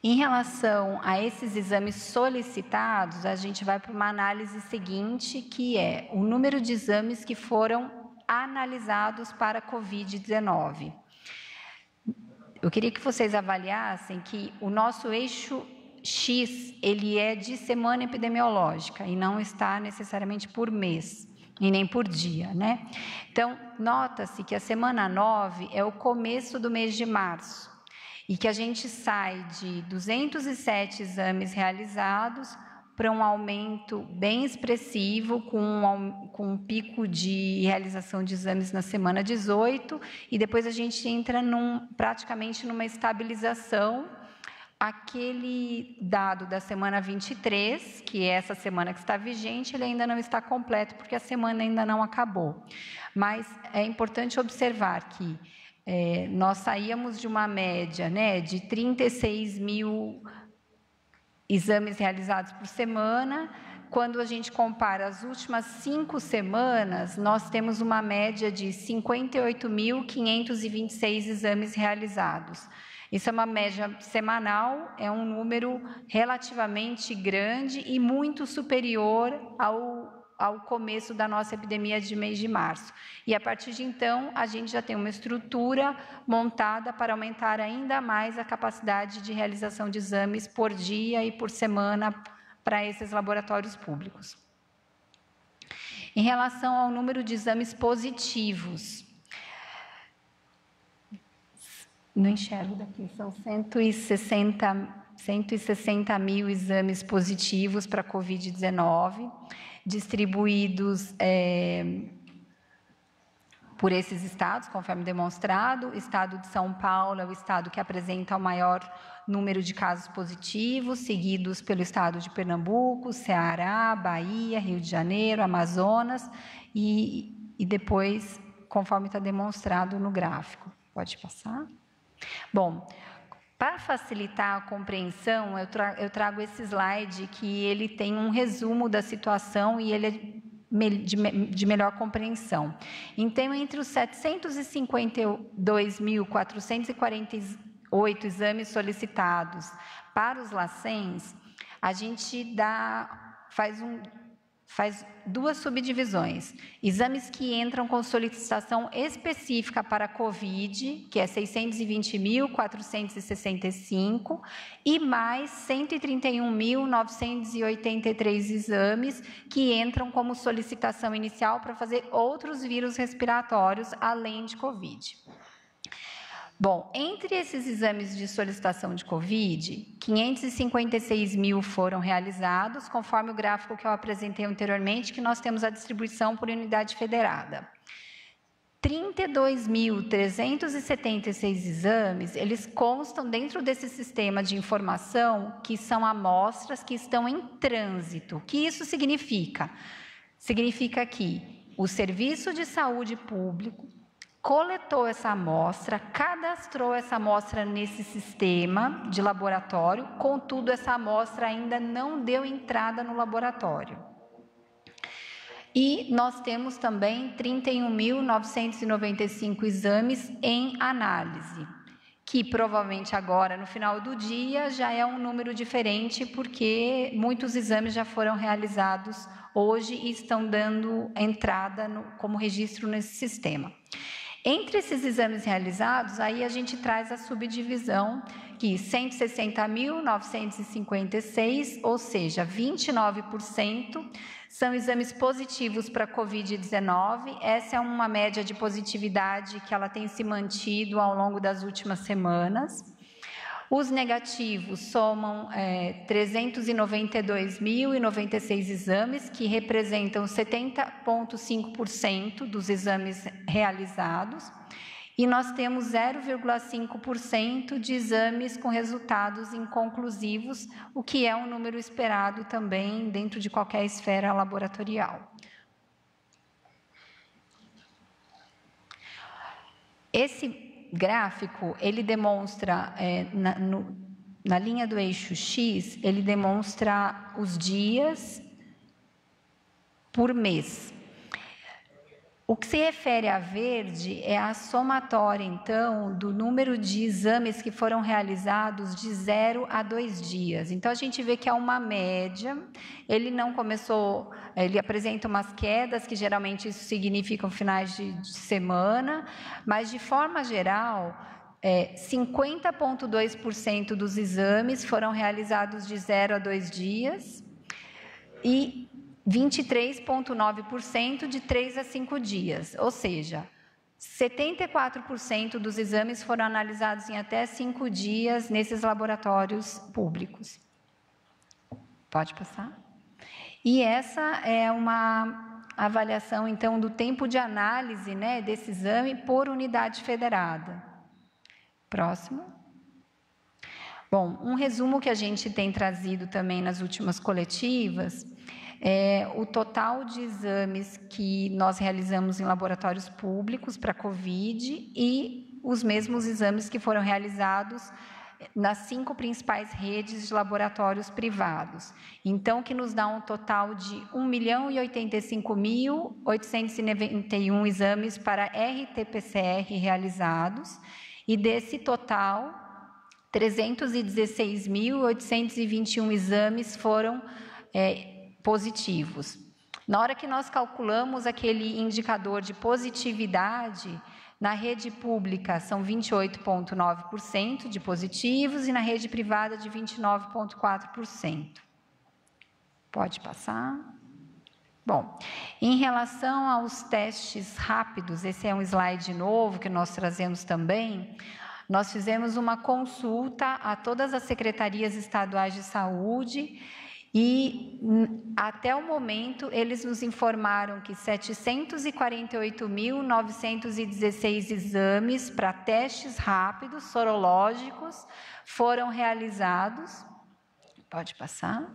S4: Em relação a esses exames solicitados, a gente vai para uma análise seguinte, que é o número de exames que foram analisados para a covid dezenove. Eu queria que vocês avaliassem que o nosso eixo X, ele é de semana epidemiológica e não está necessariamente por mês e nem por dia, né? Então, nota-se que a semana nove é o começo do mês de março e que a gente sai de duzentos e sete exames realizados para um aumento bem expressivo, com um, com um pico de realização de exames na semana dezoito, e depois a gente entra num, praticamente numa estabilização. Aquele dado da semana vinte e três, que é essa semana que está vigente, ele ainda não está completo, porque a semana ainda não acabou. Mas é importante observar que é, nós saíamos de uma média, né, de trinta e seis mil exames realizados por semana. Quando a gente compara as últimas cinco semanas, nós temos uma média de cinquenta e oito mil quinhentos e vinte e seis exames realizados. Isso é uma média semanal, é um número relativamente grande e muito superior ao, ao começo da nossa epidemia de mês de março. E, a partir de então, a gente já tem uma estrutura montada para aumentar ainda mais a capacidade de realização de exames por dia e por semana para esses laboratórios públicos. Em relação ao número de exames positivos, não enxergo daqui, são cento e sessenta mil exames positivos para a covid dezenove, distribuídos é, por esses estados, conforme demonstrado. O estado de São Paulo é o estado que apresenta o maior número de casos positivos, seguidos pelo estado de Pernambuco, Ceará, Bahia, Rio de Janeiro, Amazonas, e, e depois, conforme está demonstrado no gráfico. Pode passar? Bom, para facilitar a compreensão, eu, tra eu trago esse slide que ele tem um resumo da situação e ele é de, me de melhor compreensão. Então, entre os setecentos e cinquenta e dois mil quatrocentos e quarenta e oito exames solicitados para os LACENS, a gente dá, faz um... faz duas subdivisões. Exames que entram com solicitação específica para a COVID, que é seiscentos e vinte mil quatrocentos e sessenta e cinco, e mais cento e trinta e um mil novecentos e oitenta e três exames que entram como solicitação inicial para fazer outros vírus respiratórios além de COVID. Bom, entre esses exames de solicitação de COVID, quinhentos e cinquenta e seis mil foram realizados, conforme o gráfico que eu apresentei anteriormente, que nós temos a distribuição por unidade federada. trinta e dois mil trezentos e setenta e seis exames, eles constam dentro desse sistema de informação, que são amostras que estão em trânsito. O que isso significa? Significa que o Serviço de Saúde Público coletou essa amostra, cadastrou essa amostra nesse sistema de laboratório, contudo, essa amostra ainda não deu entrada no laboratório. E nós temos também trinta e um mil novecentos e noventa e cinco exames em análise, que provavelmente agora, no final do dia, já é um número diferente, porque muitos exames já foram realizados hoje e estão dando entrada no, como registro nesse sistema. Entre esses exames realizados, aí a gente traz a subdivisão, que cento e sessenta mil novecentos e cinquenta e seis, ou seja, vinte e nove por cento, são exames positivos para a covid dezenove. Essa é uma média de positividade que ela tem se mantido ao longo das últimas semanas. Os negativos somam é, trezentos e noventa e dois mil e noventa e seis exames, que representam setenta vírgula cinco por cento dos exames realizados, e nós temos zero vírgula cinco por cento de exames com resultados inconclusivos, o que é um número esperado também dentro de qualquer esfera laboratorial. Esse gráfico, ele demonstra, é, na, no, na linha do eixo X, ele demonstra os dias por mês. O que se refere a verde é a somatória, então, do número de exames que foram realizados de zero a dois dias. Então, a gente vê que é uma média, ele não começou, ele apresenta umas quedas, que geralmente isso significam finais de, de semana, mas, de forma geral, é, cinquenta vírgula dois por cento dos exames foram realizados de zero a dois dias e vinte e três vírgula nove por cento de três a cinco dias, ou seja, setenta e quatro por cento dos exames foram analisados em até cinco dias nesses laboratórios públicos. Pode passar? E essa é uma avaliação, então, do tempo de análise, né, desse exame por unidade federada. Próximo. Bom, um resumo que a gente tem trazido também nas últimas coletivas é o total de exames que nós realizamos em laboratórios públicos para Covid e os mesmos exames que foram realizados nas cinco principais redes de laboratórios privados. Então, que nos dá um total de um milhão e oitenta e cinco mil, oitocentos e noventa e um exames para R T P C R realizados, e desse total, trezentos e dezesseis mil, oitocentos e vinte e um exames foram é, positivos. Na hora que nós calculamos aquele indicador de positividade, na rede pública são vinte e oito vírgula nove por cento de positivos e na rede privada de vinte e nove vírgula quatro por cento. Pode passar. Bom, em relação aos testes rápidos, esse é um slide novo que nós trazemos também. Nós fizemos uma consulta a todas as secretarias estaduais de saúde e, até o momento, eles nos informaram que setecentos e quarenta e oito mil, novecentos e dezesseis exames para testes rápidos, sorológicos, foram realizados. Pode passar.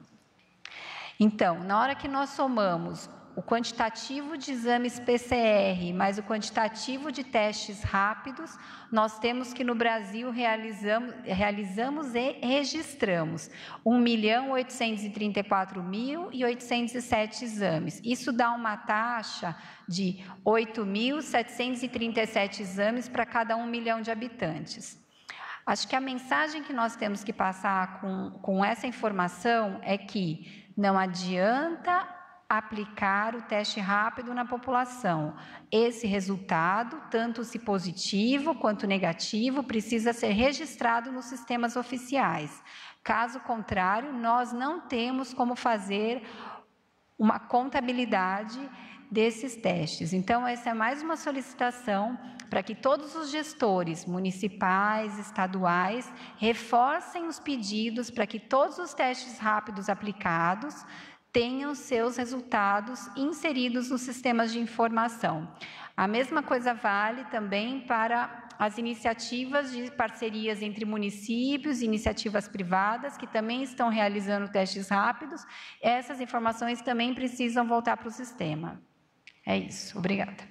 S4: Então, na hora que nós somamos o quantitativo de exames P C R mais o quantitativo de testes rápidos, nós temos que no Brasil realizamos, realizamos e registramos um milhão oitocentos e trinta e quatro mil e oitocentos e sete exames. Isso dá uma taxa de oito mil setecentos e trinta e sete exames para cada um milhão de habitantes. Acho que a mensagem que nós temos que passar com, com essa informação é que não adianta aplicar o teste rápido na população. Esse resultado, tanto se positivo quanto negativo, precisa ser registrado nos sistemas oficiais. Caso contrário, nós não temos como fazer uma contabilidade desses testes. Então, essa é mais uma solicitação para que todos os gestores municipais, estaduais, reforcem os pedidos para que todos os testes rápidos aplicados tenham seus resultados inseridos nos sistemas de informação. A mesma coisa vale também para as iniciativas de parcerias entre municípios e iniciativas privadas, que também estão realizando testes rápidos. Essas informações também precisam voltar para o sistema. É isso. Obrigada.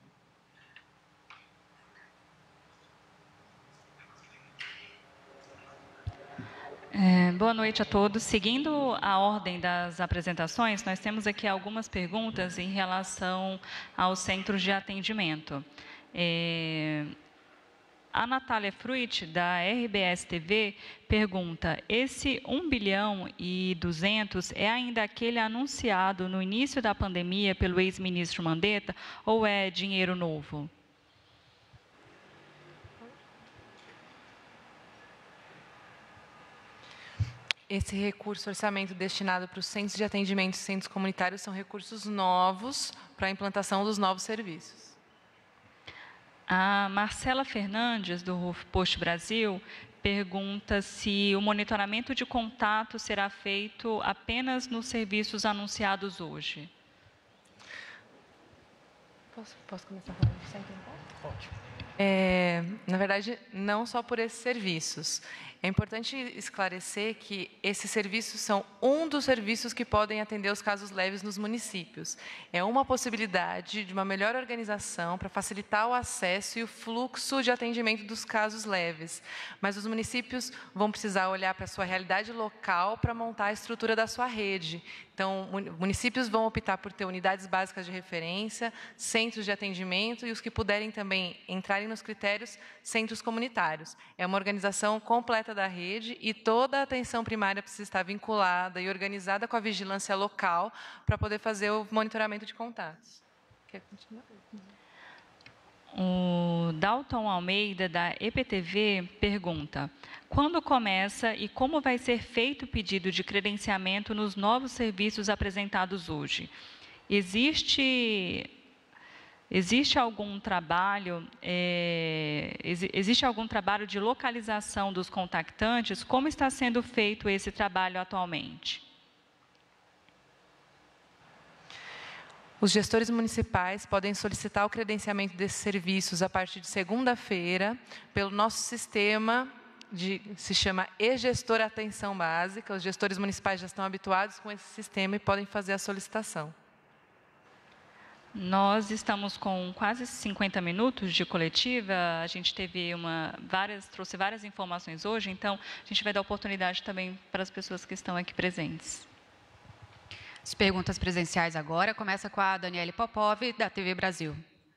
S5: É, boa noite a todos. Seguindo a ordem das apresentações, nós temos aqui algumas perguntas em relação aos centros de atendimento. É, a Natália Fruit, da R B S T V, pergunta: esse um bilhão e duzentos é ainda aquele anunciado no início da pandemia pelo ex-ministro Mandetta ou é dinheiro novo?
S2: Esse recurso, orçamento destinado para os centros de atendimento e centros comunitários são recursos novos para a implantação dos novos serviços.
S5: A Marcela Fernandes, do Post Brasil, pergunta se o monitoramento de contato será feito apenas nos serviços anunciados hoje.
S2: Posso, posso começar falando do centro? Ótimo. É, na verdade, não só por esses serviços. É importante esclarecer que esses serviços são um dos serviços que podem atender os casos leves nos municípios. É uma possibilidade de uma melhor organização para facilitar o acesso e o fluxo de atendimento dos casos leves. Mas os municípios vão precisar olhar para a sua realidade local para montar a estrutura da sua rede. Então, municípios vão optar por ter unidades básicas de referência, centros de atendimento e os que puderem também entrarem nos critérios, centros comunitários. É uma organização completa da rede e toda a atenção primária precisa estar vinculada e organizada com a vigilância local para poder fazer o monitoramento de contatos. Quer continuar?
S5: O Dalton Almeida, da E P T V, pergunta: quando começa e como vai ser feito o pedido de credenciamento nos novos serviços apresentados hoje? Existe, existe algum trabalho, é, existe algum trabalho de localização dos contactantes? Como está sendo feito esse trabalho atualmente?
S2: Os gestores municipais podem solicitar o credenciamento desses serviços a partir de segunda-feira pelo nosso sistema, de, se chama E-Gestor Atenção Básica. Os gestores municipais já estão habituados com esse sistema e podem fazer a solicitação.
S5: Nós estamos com quase cinquenta minutos de coletiva. A gente teve uma, várias, trouxe várias informações hoje, então a gente vai dar oportunidade também para as pessoas que estão aqui presentes.
S6: As perguntas presenciais agora. Começa com a Daniele Popov, da T V Brasil.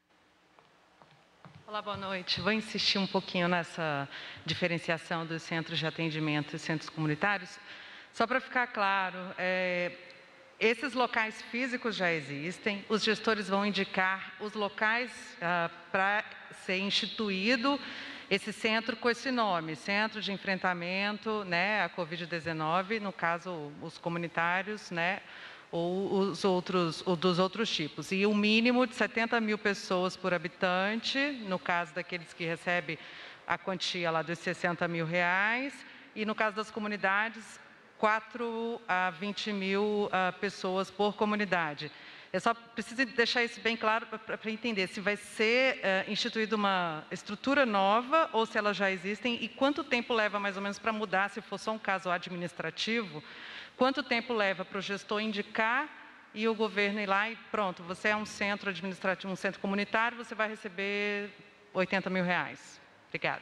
S7: Olá, boa noite. Vou insistir um pouquinho nessa diferenciação dos centros de atendimento e centros comunitários. Só para ficar claro, é, esses locais físicos já existem, os gestores vão indicar os locais ah, para ser instituído esse centro com esse nome, Centro de Enfrentamento, né, à Covid dezenove, no caso, os comunitários, né, ou os outros, ou dos outros tipos. E um mínimo de setenta mil pessoas por habitante, no caso daqueles que recebem a quantia lá dos sessenta mil reais, e no caso das comunidades, quatro a vinte mil uh, pessoas por comunidade. Eu só preciso deixar isso bem claro para entender se vai ser uh, instituída uma estrutura nova ou se elas já existem e quanto tempo leva mais ou menos para mudar, se for só um caso administrativo, quanto tempo leva para o gestor indicar e o governo ir lá e pronto, você é um centro administrativo, um centro comunitário, você vai receber oitenta mil reais. Obrigada.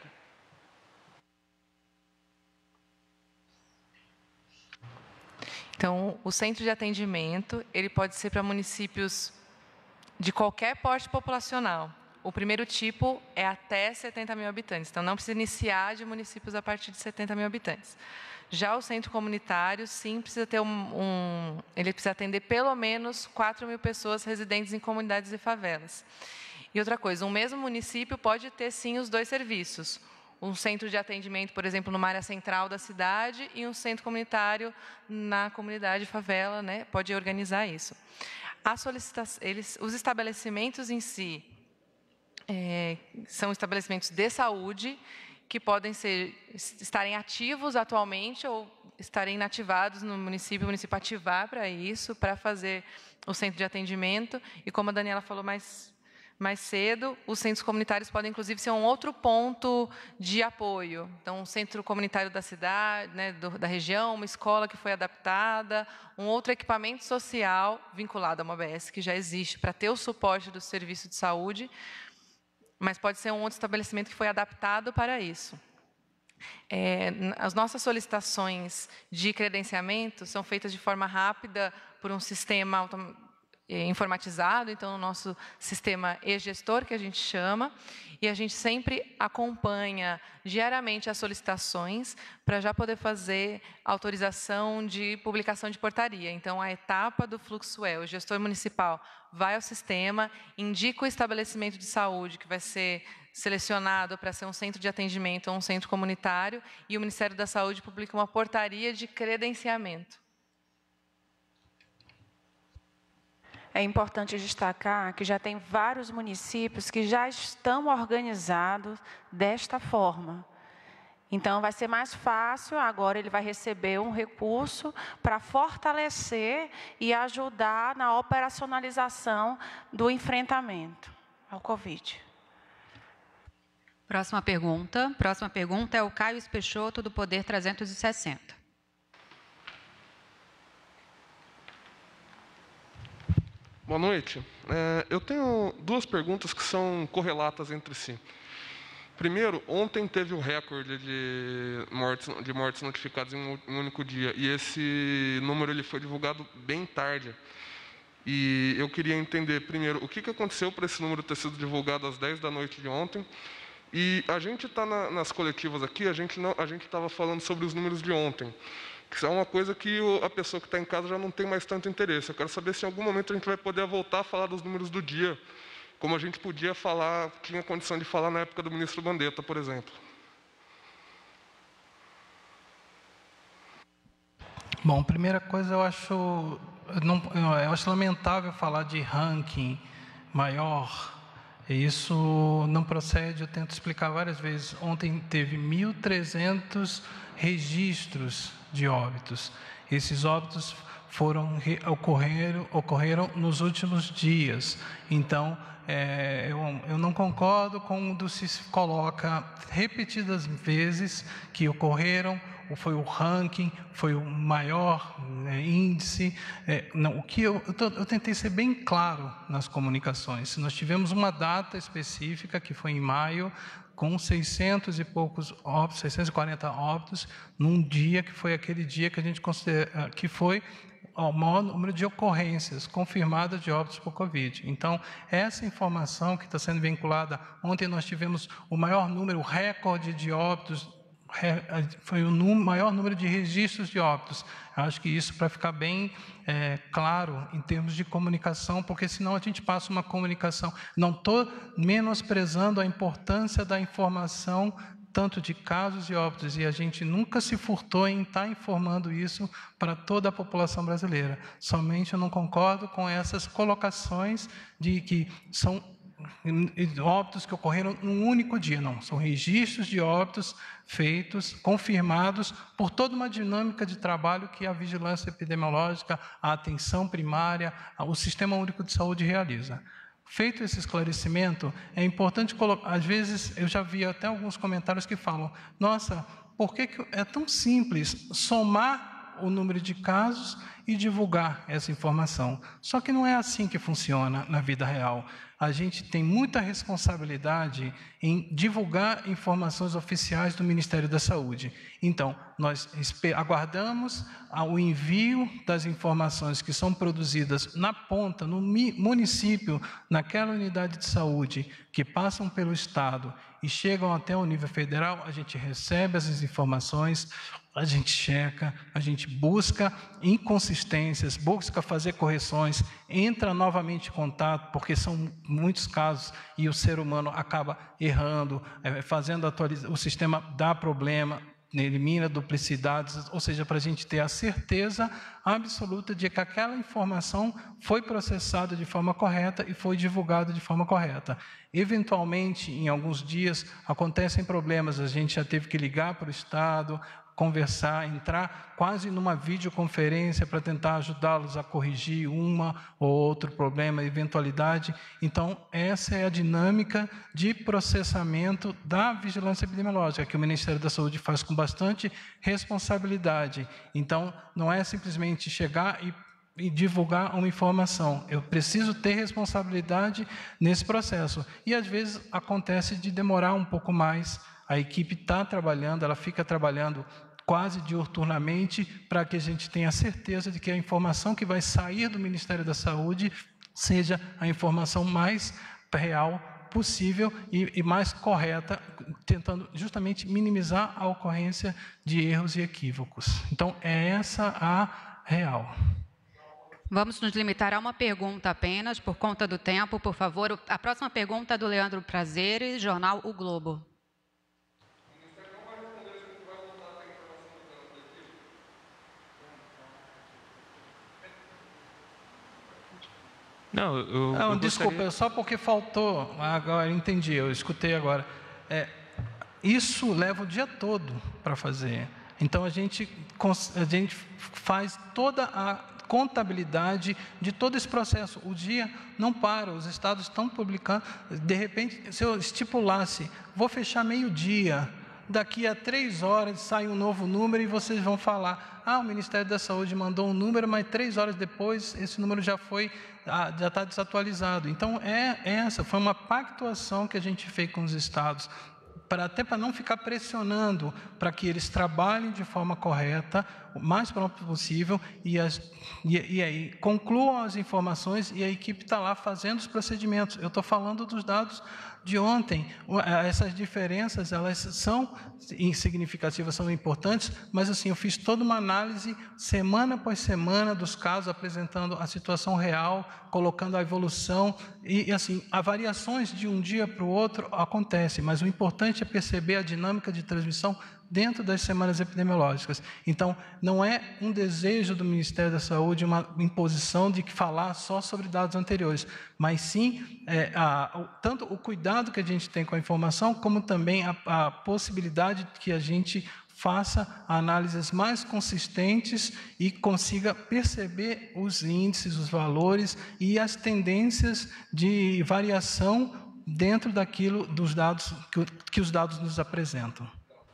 S2: Então, o centro de atendimento, ele pode ser para municípios de qualquer porte populacional. O primeiro tipo é até setenta mil habitantes, então não precisa iniciar de municípios a partir de setenta mil habitantes. Já o centro comunitário, sim, precisa ter um, um, ele precisa atender pelo menos quatro mil pessoas residentes em comunidades e favelas. E outra coisa, um mesmo município pode ter, sim, os dois serviços. Um centro de atendimento, por exemplo, numa área central da cidade e um centro comunitário na comunidade favela, né? Pode organizar isso. A solicitação, eles, os estabelecimentos em si é, são estabelecimentos de saúde que podem ser, estarem ativos atualmente ou estarem inativados no município, o município ativar para isso, para fazer o centro de atendimento. E como a Daniela falou mais, mais cedo, os centros comunitários podem, inclusive, ser um outro ponto de apoio. Então, um centro comunitário da cidade, né, do, da região, uma escola que foi adaptada, um outro equipamento social vinculado a uma U B S que já existe para ter o suporte do serviço de saúde, mas pode ser um outro estabelecimento que foi adaptado para isso. É, as nossas solicitações de credenciamento são feitas de forma rápida por um sistema autom- informatizado, então, no nosso sistema e-gestor, que a gente chama, e a gente sempre acompanha diariamente as solicitações para já poder fazer autorização de publicação de portaria. Então, a etapa do fluxo é, o gestor municipal vai ao sistema, indica o estabelecimento de saúde que vai ser selecionado para ser um centro de atendimento ou um centro comunitário, e o Ministério da Saúde publica uma portaria de credenciamento.
S1: É importante destacar que já tem vários municípios que já estão organizados desta forma. Então, vai ser mais fácil, agora ele vai receber um recurso para fortalecer e ajudar na operacionalização do enfrentamento ao Covid.
S6: Próxima pergunta. Próxima pergunta é o Caio Peixoto, do Poder trezentos e sessenta.
S8: Boa noite. É, eu tenho duas perguntas que são correlatas entre si. Primeiro, ontem teve o recorde de mortes, de mortes notificadas em um, um único dia, e esse número ele foi divulgado bem tarde. E eu queria entender, primeiro, o que, que aconteceu para esse número ter sido divulgado às dez da noite de ontem. E a gente está na, nas coletivas aqui, a gente não, a gente estava falando sobre os números de ontem, que é uma coisa que o, a pessoa que está em casa já não tem mais tanto interesse. Eu quero saber se em algum momento a gente vai poder voltar a falar dos números do dia, como a gente podia falar, tinha condição de falar na época do ministro Mandetta, por exemplo.
S3: Bom, primeira coisa, eu acho, eu não, eu acho lamentável falar de ranking maior. Isso não procede, eu tento explicar várias vezes. Ontem teve mil e trezentos registros de óbitos. Esses óbitos foram, ocorreram, ocorreram nos últimos dias. Então, é, eu, eu não concordo com o que se coloca repetidas vezes que ocorreram, foi o ranking, foi o maior, né, índice. É, não, o que eu, eu, tô, eu tentei ser bem claro nas comunicações. Nós tivemos uma data específica, que foi em maio, com seiscentos e poucos óbitos, seiscentos e quarenta óbitos, num dia que foi aquele dia que a gente considera que foi o maior número de ocorrências confirmadas de óbitos por Covid. Então, essa informação que está sendo vinculada, ontem nós tivemos o maior número, o recorde de óbitos, foi o maior número de registros de óbitos. Acho que isso para ficar bem é, claro em termos de comunicação, porque senão a gente passa uma comunicação. Não estou menosprezando a importância da informação, tanto de casos e óbitos, e a gente nunca se furtou em estar informando isso para toda a população brasileira. Somente eu não concordo com essas colocações de que são óbitos que ocorreram num único dia. Não, são registros de óbitos feitos, confirmados por toda uma dinâmica de trabalho que a vigilância epidemiológica, a atenção primária, o Sistema Único de Saúde realiza. Feito esse esclarecimento, é importante colocar, às vezes eu já vi até alguns comentários que falam, nossa, por que que é tão simples somar o número de casos e divulgar essa informação? Só que não é assim que funciona na vida real. A gente tem muita responsabilidade em divulgar informações oficiais do Ministério da Saúde. Então, nós aguardamos o envio das informações que são produzidas na ponta, no município, naquela unidade de saúde, que passam pelo Estado e chegam até o nível federal, a gente recebe essas informações, a gente checa, a gente busca inconsistências, busca fazer correções, entra novamente em contato, porque são muitos casos e o ser humano acaba errando, fazendo atualização, o sistema dá problema, elimina duplicidades, ou seja, para a gente ter a certeza absoluta de que aquela informação foi processada de forma correta e foi divulgada de forma correta. Eventualmente, em alguns dias, acontecem problemas, a gente já teve que ligar para o Estado, conversar, entrar quase numa videoconferência para tentar ajudá-los a corrigir uma ou outro problema, eventualidade. Então, essa é a dinâmica de processamento da vigilância epidemiológica, que o Ministério da Saúde faz com bastante responsabilidade. Então, não é simplesmente chegar e e divulgar uma informação. Eu preciso ter responsabilidade nesse processo. E, às vezes, acontece de demorar um pouco mais. A equipe está trabalhando, ela fica trabalhando quase diuturnamente para que a gente tenha certeza de que a informação que vai sair do Ministério da Saúde seja a informação mais real possível e, e mais correta, tentando justamente minimizar a ocorrência de erros e equívocos. Então, é essa a real.
S6: Vamos nos limitar a uma pergunta apenas, por conta do tempo, por favor. A próxima pergunta é do Leandro Prazeres, jornal O Globo.
S9: Não, eu,
S3: Não,
S9: eu
S3: desculpa,
S9: gostaria...
S3: só porque faltou, agora entendi, eu escutei agora. É, isso leva o dia todo para fazer. Então, a gente, a gente faz toda a contabilidade de todo esse processo. O dia não para, os estados estão publicando. De repente, se eu estipulasse, vou fechar meio-dia, daqui a três horas sai um novo número e vocês vão falar, ah, o Ministério da Saúde mandou um número, mas três horas depois esse número já foi, já está desatualizado. Então, é essa, foi uma pactuação que a gente fez com os estados, para, até para não ficar pressionando, para que eles trabalhem de forma correta, o mais próximo possível, e, as, e, e aí concluam as informações e a equipe está lá fazendo os procedimentos. Eu estou falando dos dados de ontem. Essas diferenças, elas são insignificativas, são importantes, mas assim, eu fiz toda uma análise, semana após semana, dos casos, apresentando a situação real, colocando a evolução, e assim, as variações de um dia para o outro acontecem, mas o importante é perceber a dinâmica de transmissão dentro das semanas epidemiológicas. Então, não é um desejo do Ministério da Saúde, uma imposição de falar só sobre dados anteriores, mas sim, é, a, o, tanto o cuidado que a gente tem com a informação, como também a, a possibilidade de que a gente faça análises mais consistentes e consiga perceber os índices, os valores e as tendências de variação dentro daquilo dos dados que, que os dados nos apresentam.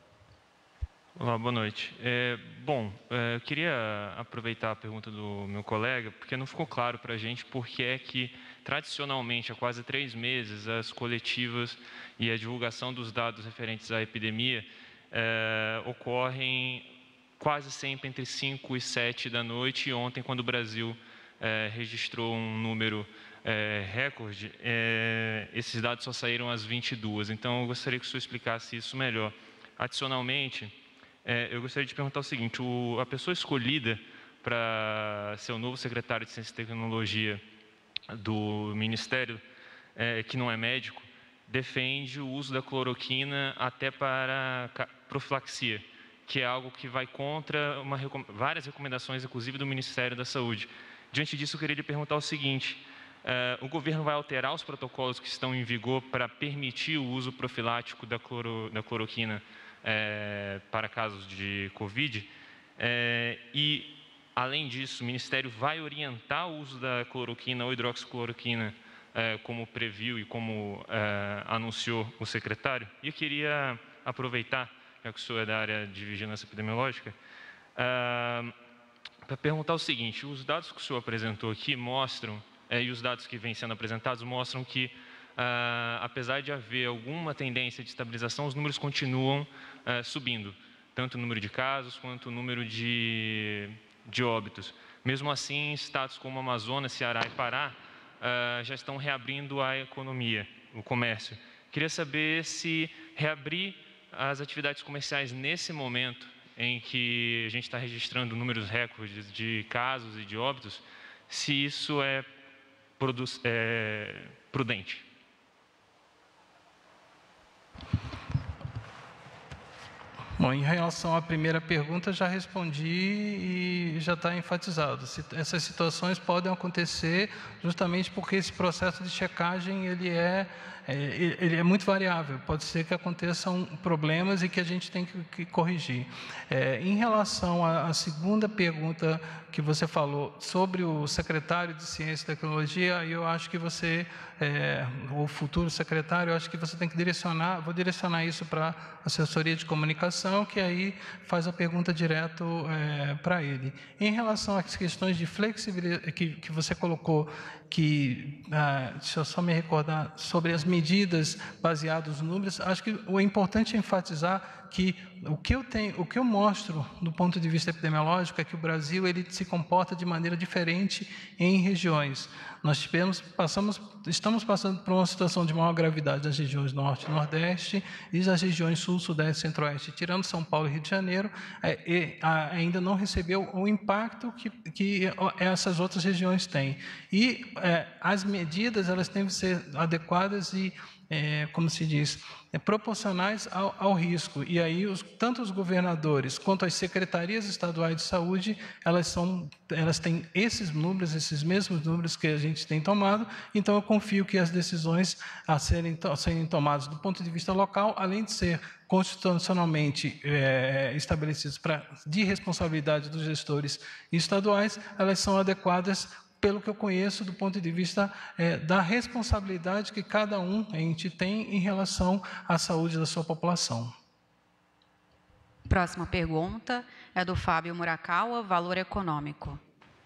S9: Olá, boa noite. É, bom, é, eu queria aproveitar a pergunta do meu colega, porque não ficou claro para a gente por que é que, tradicionalmente, há quase três meses, as coletivas e a divulgação dos dados referentes à epidemia é, ocorrem quase sempre entre cinco e sete da noite, e ontem, quando o Brasil é, registrou um número é, recorde, é, esses dados só saíram às vinte e duas. Então, eu gostaria que o senhor explicasse isso melhor. Adicionalmente, É, eu gostaria de perguntar o seguinte, o, a pessoa escolhida para ser o novo secretário de Ciência e Tecnologia do Ministério, é, que não é médico, defende o uso da cloroquina até para profilaxia, que é algo que vai contra uma, várias recomendações, inclusive do Ministério da Saúde. Diante disso, eu queria lhe perguntar o seguinte, é, o governo vai alterar os protocolos que estão em vigor para permitir o uso profilático da, cloro, da cloroquina É, para casos de Covid, é, e, além disso, o Ministério vai orientar o uso da cloroquina ou hidroxicloroquina, é, como previu e como é, anunciou o secretário. E eu queria aproveitar, já que o senhor é da área de vigilância epidemiológica, é, para perguntar o seguinte, os dados que o senhor apresentou aqui mostram, é, e os dados que vêm sendo apresentados mostram que, Uh, apesar de haver alguma tendência de estabilização, os números continuam uh, subindo, tanto o número de casos quanto o número de, de óbitos. Mesmo assim, estados como Amazonas, Ceará e Pará uh, já estão reabrindo a economia, o comércio. Queria saber se reabrir as atividades comerciais nesse momento em que a gente está registrando números recordes de casos e de óbitos, se isso é, é prudente.
S3: Bom, em relação à primeira pergunta, já respondi e já está enfatizado. Essas situações podem acontecer justamente porque esse processo de checagem ele é, ele é muito variável. Pode ser que aconteçam problemas e que a gente tem que, que corrigir. É, em relação à, à segunda pergunta que você falou sobre o secretário de Ciência e Tecnologia, eu acho que você, é, o futuro secretário, eu acho que você tem que direcionar, vou direcionar isso para a assessoria de comunicação, que aí faz a pergunta direto é, para ele. Em relação às questões de flexibilidade que, que você colocou, que, ah, deixa eu só me recordar, sobre as medidas baseadas nos números, acho que o importante é enfatizar que o que eu tenho, o que eu mostro do ponto de vista epidemiológico é que o Brasil ele se comporta de maneira diferente em regiões. Nós tivemos, passamos, estamos passando por uma situação de maior gravidade nas regiões Norte e Nordeste e nas regiões Sul, Sudeste e Centro-Oeste, tirando São Paulo e Rio de Janeiro, é, e, a, ainda não recebeu o impacto que, que essas outras regiões têm. E é, as medidas elas têm que ser adequadas e é, como se diz, é, proporcionais ao, ao risco. E aí, os, tanto os governadores quanto as secretarias estaduais de saúde, elas, são, elas têm esses números, esses mesmos números que a gente tem tomado, então eu confio que as decisões a serem, a serem tomadas do ponto de vista local, além de ser constitucionalmente é, estabelecidas pra, de responsabilidade dos gestores estaduais, elas são adequadas pelo que eu conheço do ponto de vista é, da responsabilidade que cada um ente tem em relação à saúde da sua população.
S6: Próxima pergunta é do Fábio Murakawa, Valor Econômico.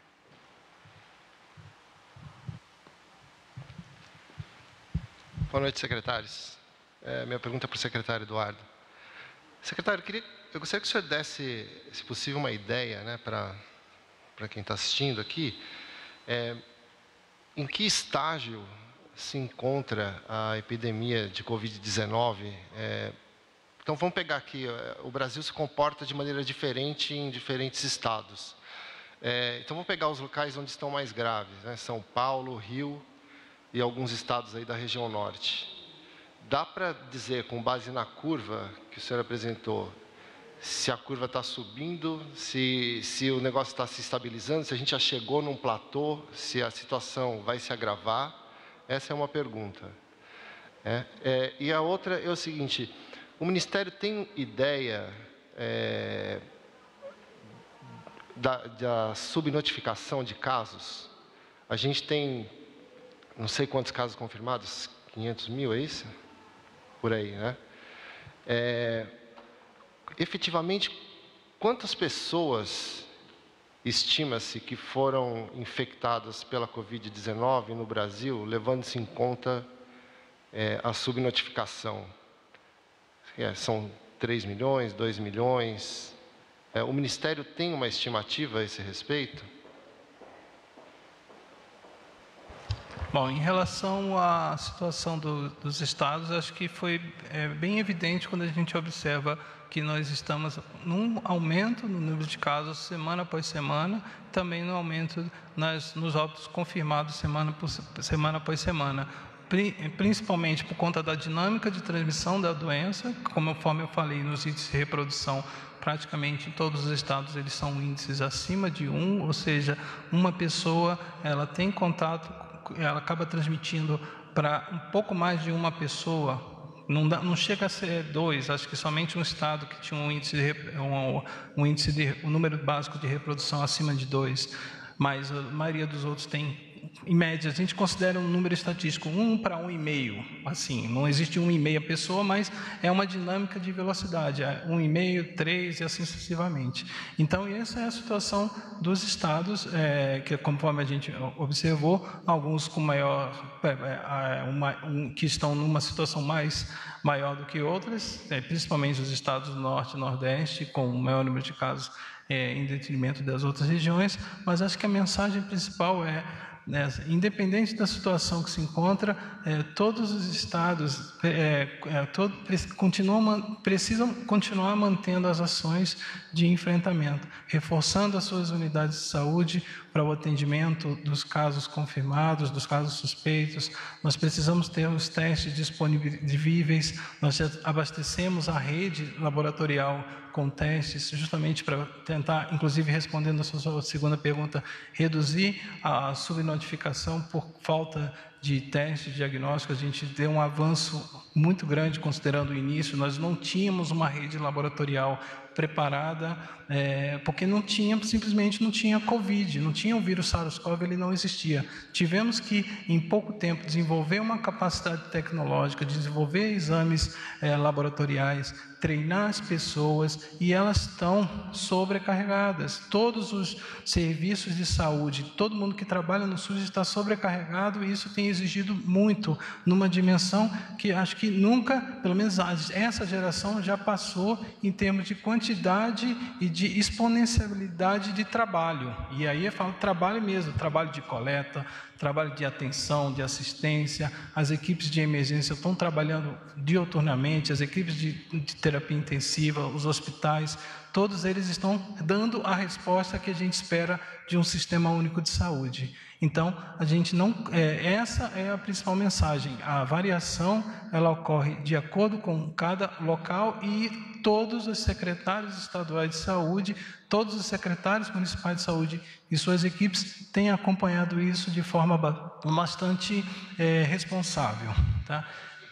S10: Boa noite, secretários. É, minha pergunta é para o secretário Eduardo. Secretário, eu, queria, eu gostaria que o senhor desse, se possível, uma ideia, né, para, para quem está assistindo aqui, É, em que estágio se encontra a epidemia de covid dezenove? É, então, vamos pegar aqui, o Brasil se comporta de maneira diferente em diferentes estados. É, então, vamos pegar os locais onde estão mais graves, né? São Paulo, Rio e alguns estados aí da região norte. Dá para dizer, com base na curva que o senhor apresentou, se a curva está subindo, se, se o negócio está se estabilizando, se a gente já chegou num platô, se a situação vai se agravar? Essa é uma pergunta. É, é, e a outra é o seguinte, o Ministério tem ideia é, da, da subnotificação de casos? A gente tem, não sei quantos casos confirmados, quinhentos mil, é isso? Por aí, né? É, efetivamente, quantas pessoas estima-se que foram infectadas pela covid dezenove no Brasil, levando-se em conta é, a subnotificação? É, são três milhões, dois milhões? É, o Ministério tem uma estimativa a esse respeito?
S3: Bom, em relação à situação do, dos estados, acho que foi é, bem evidente quando a gente observa que nós estamos num aumento no número de casos semana após semana, também no aumento nas, nos óbitos confirmados semana, por, semana após semana, principalmente por conta da dinâmica de transmissão da doença, conforme eu falei, nos índices de reprodução, praticamente em todos os estados eles são índices acima de um, ou seja, uma pessoa ela tem contato, ela acaba transmitindo para um pouco mais de uma pessoa. Não, dá, não chega a ser dois, acho que somente um estado que tinha um índice de, um, um índice de um número básico de reprodução acima de dois, mas a maioria dos outros tem, em média, a gente considera um número estatístico um para um e meio, assim, não existe um e meio a pessoa, mas é uma dinâmica de velocidade, é um e meio, três e assim sucessivamente. Então, essa é a situação dos estados, é, que conforme a gente observou, alguns com maior, é, uma, um, que estão numa situação mais maior do que outras, é, principalmente os estados do norte e nordeste, com o maior número de casos é, em detrimento das outras regiões, mas acho que a mensagem principal é, né, independente da situação que se encontra, é, todos os estados é, é, todo, continuam, precisam continuar mantendo as ações de enfrentamento, reforçando as suas unidades de saúde para o atendimento dos casos confirmados, dos casos suspeitos. Nós precisamos ter os testes disponíveis, nós já abastecemos a rede laboratorial com testes, justamente para tentar, inclusive respondendo a sua segunda pergunta, reduzir a subnotificação por falta de testes diagnósticos. A gente deu um avanço muito grande considerando o início, nós não tínhamos uma rede laboratorial preparada, é, porque não tinha, simplesmente não tinha Covid, não tinha o vírus SARS-CoV, ele não existia. Tivemos que, em pouco tempo, desenvolver uma capacidade tecnológica, desenvolver exames é, laboratoriais, treinar as pessoas, e elas estão sobrecarregadas. Todos os serviços de saúde, todo mundo que trabalha no SUS está sobrecarregado, e isso tem exigido muito, numa dimensão que acho que nunca, pelo menos essa geração já passou em termos de quantidade quantidade e de exponencialidade de trabalho. E aí eu falo trabalho mesmo, trabalho de coleta, trabalho de atenção, de assistência. As equipes de emergência estão trabalhando diuturnamente, as equipes de, de terapia intensiva, os hospitais, todos eles estão dando a resposta que a gente espera de um sistema único de saúde. Então, a gente não, é, essa é a principal mensagem. A variação, ela ocorre de acordo com cada local e todos os secretários estaduais de saúde, todos os secretários municipais de saúde e suas equipes têm acompanhado isso de forma bastante é, responsável, tá?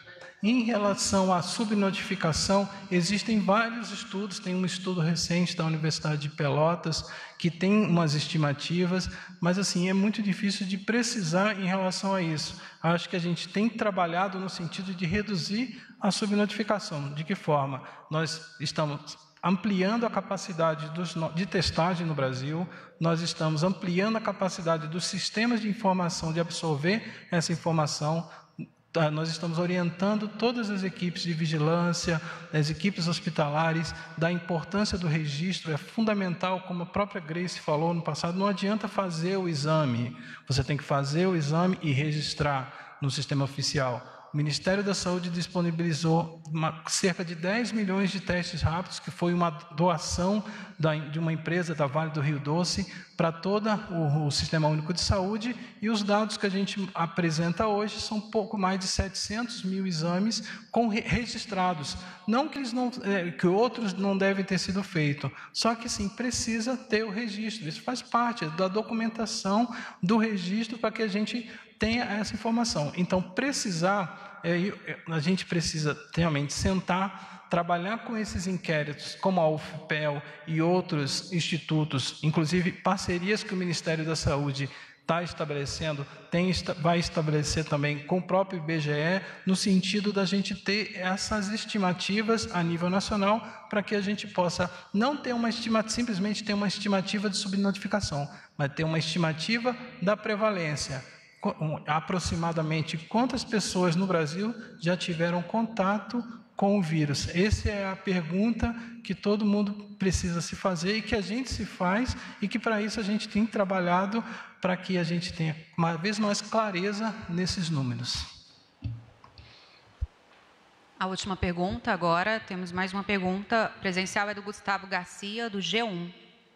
S3: Em relação à subnotificação, existem vários estudos, tem um estudo recente da Universidade de Pelotas, que tem umas estimativas, mas assim, é muito difícil de precisar em relação a isso. Acho que a gente tem trabalhado no sentido de reduzir a subnotificação. De que forma? Nós estamos ampliando a capacidade dos, de testagem no Brasil, nós estamos ampliando a capacidade dos sistemas de informação de absorver essa informação. Nós estamos orientando todas as equipes de vigilância, as equipes hospitalares, da importância do registro. É fundamental, como a própria Grace falou no passado, não adianta fazer o exame. Você tem que fazer o exame e registrar no sistema oficial. O Ministério da Saúde disponibilizou uma, cerca de dez milhões de testes rápidos, que foi uma doação da, de uma empresa da Vale do Rio Doce para todo o, o Sistema Único de Saúde, e os dados que a gente apresenta hoje são pouco mais de setecentos mil exames com, registrados. Não que, eles não, é, que outros não devem ter sido feitos, só que sim, precisa ter o registro. Isso faz parte da documentação do registro para que a gente tenha essa informação. Então, precisar, é, a gente precisa realmente sentar, trabalhar com esses inquéritos, como a U F P E L e outros institutos, inclusive parcerias que o Ministério da Saúde está estabelecendo, tem, vai estabelecer também com o próprio I B G E, no sentido da gente ter essas estimativas a nível nacional, para que a gente possa não ter uma estimativa, simplesmente ter uma estimativa de subnotificação, mas ter uma estimativa da prevalência. Aproximadamente quantas pessoas no Brasil já tiveram contato com o vírus? Essa é a pergunta que todo mundo precisa se fazer e que a gente se faz, e que para isso a gente tem trabalhado para que a gente tenha uma vez mais clareza nesses números.
S6: A última pergunta agora, temos mais uma pergunta presencial, é do Gustavo Garcia, do G um.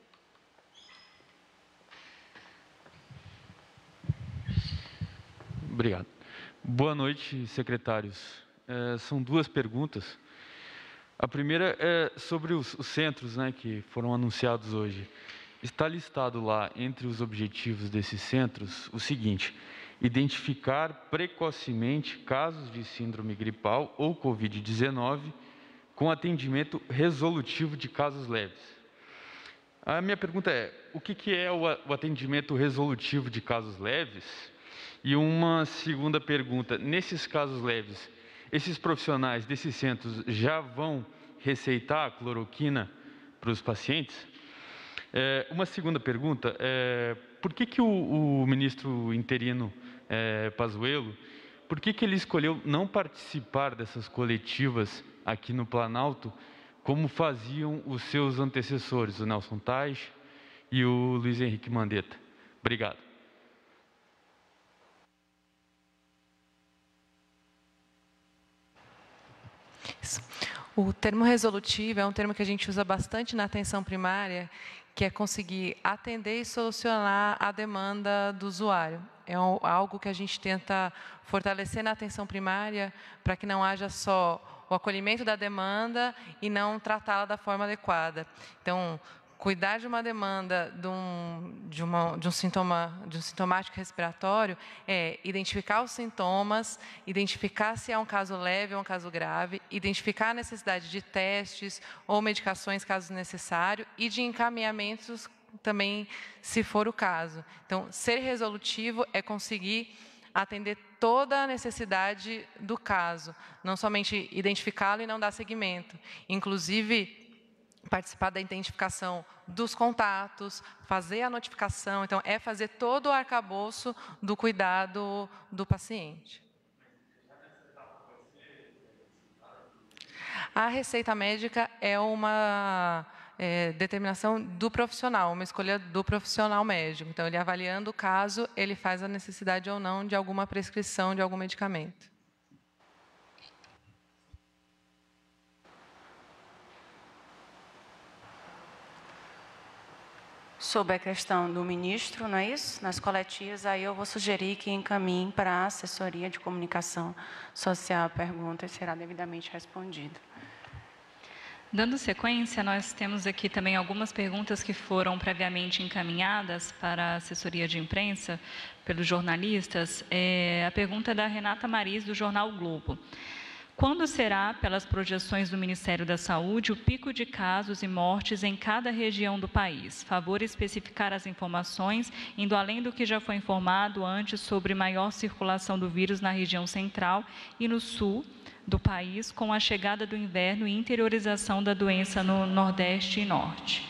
S11: Obrigado. Boa noite, secretários. É, são duas perguntas. A primeira é sobre os, os centros, né, que foram anunciados hoje. Está listado lá, entre os objetivos desses centros, o seguinte: identificar precocemente casos de síndrome gripal ou covid dezenove com atendimento resolutivo de casos leves. A minha pergunta é, o que, que é o, o atendimento resolutivo de casos leves? E uma segunda pergunta, nesses casos leves, esses profissionais desses centros já vão receitar a cloroquina para os pacientes? É, uma segunda pergunta, é, por que, que o, o ministro interino é, Pazuello, por que, que ele escolheu não participar dessas coletivas aqui no Planalto, como faziam os seus antecessores, o Nelson Teich e o Luiz Henrique Mandetta? Obrigado.
S2: O termo resolutivo é um termo que a gente usa bastante na atenção primária, que é conseguir atender e solucionar a demanda do usuário. É algo que a gente tenta fortalecer na atenção primária, para que não haja só o acolhimento da demanda e não tratá-la da forma adequada. Então, cuidar de uma demanda de um, de uma, de um sintoma, de um sintomático respiratório é identificar os sintomas, identificar se é um caso leve ou um caso grave, identificar a necessidade de testes ou medicações, caso necessário, e de encaminhamentos também, se for o caso. Então, ser resolutivo é conseguir atender toda a necessidade do caso, não somente identificá-lo e não dar seguimento. Inclusive, participar da identificação dos contatos, fazer a notificação. Então, é fazer todo o arcabouço do cuidado do paciente. A receita médica é uma é, determinação do profissional, uma escolha do profissional médico. Então, ele avaliando o caso, ele faz a necessidade ou não de alguma prescrição de algum medicamento.
S1: Sobre a questão do ministro, não é isso? Nas coletivas, aí eu vou sugerir que encaminhe para a assessoria de comunicação social a pergunta e será devidamente respondida.
S5: Dando sequência, nós temos aqui também algumas perguntas que foram previamente encaminhadas para a assessoria de imprensa pelos jornalistas. É, a pergunta é da Renata Maris, do jornal o Globo. Quando será, pelas projeções do Ministério da Saúde, o pico de casos e mortes em cada região do país? Favor especificar as informações, indo além do que já foi informado antes sobre maior circulação do vírus na região central e no sul do país, com a chegada do inverno e interiorização da doença no Nordeste e Norte.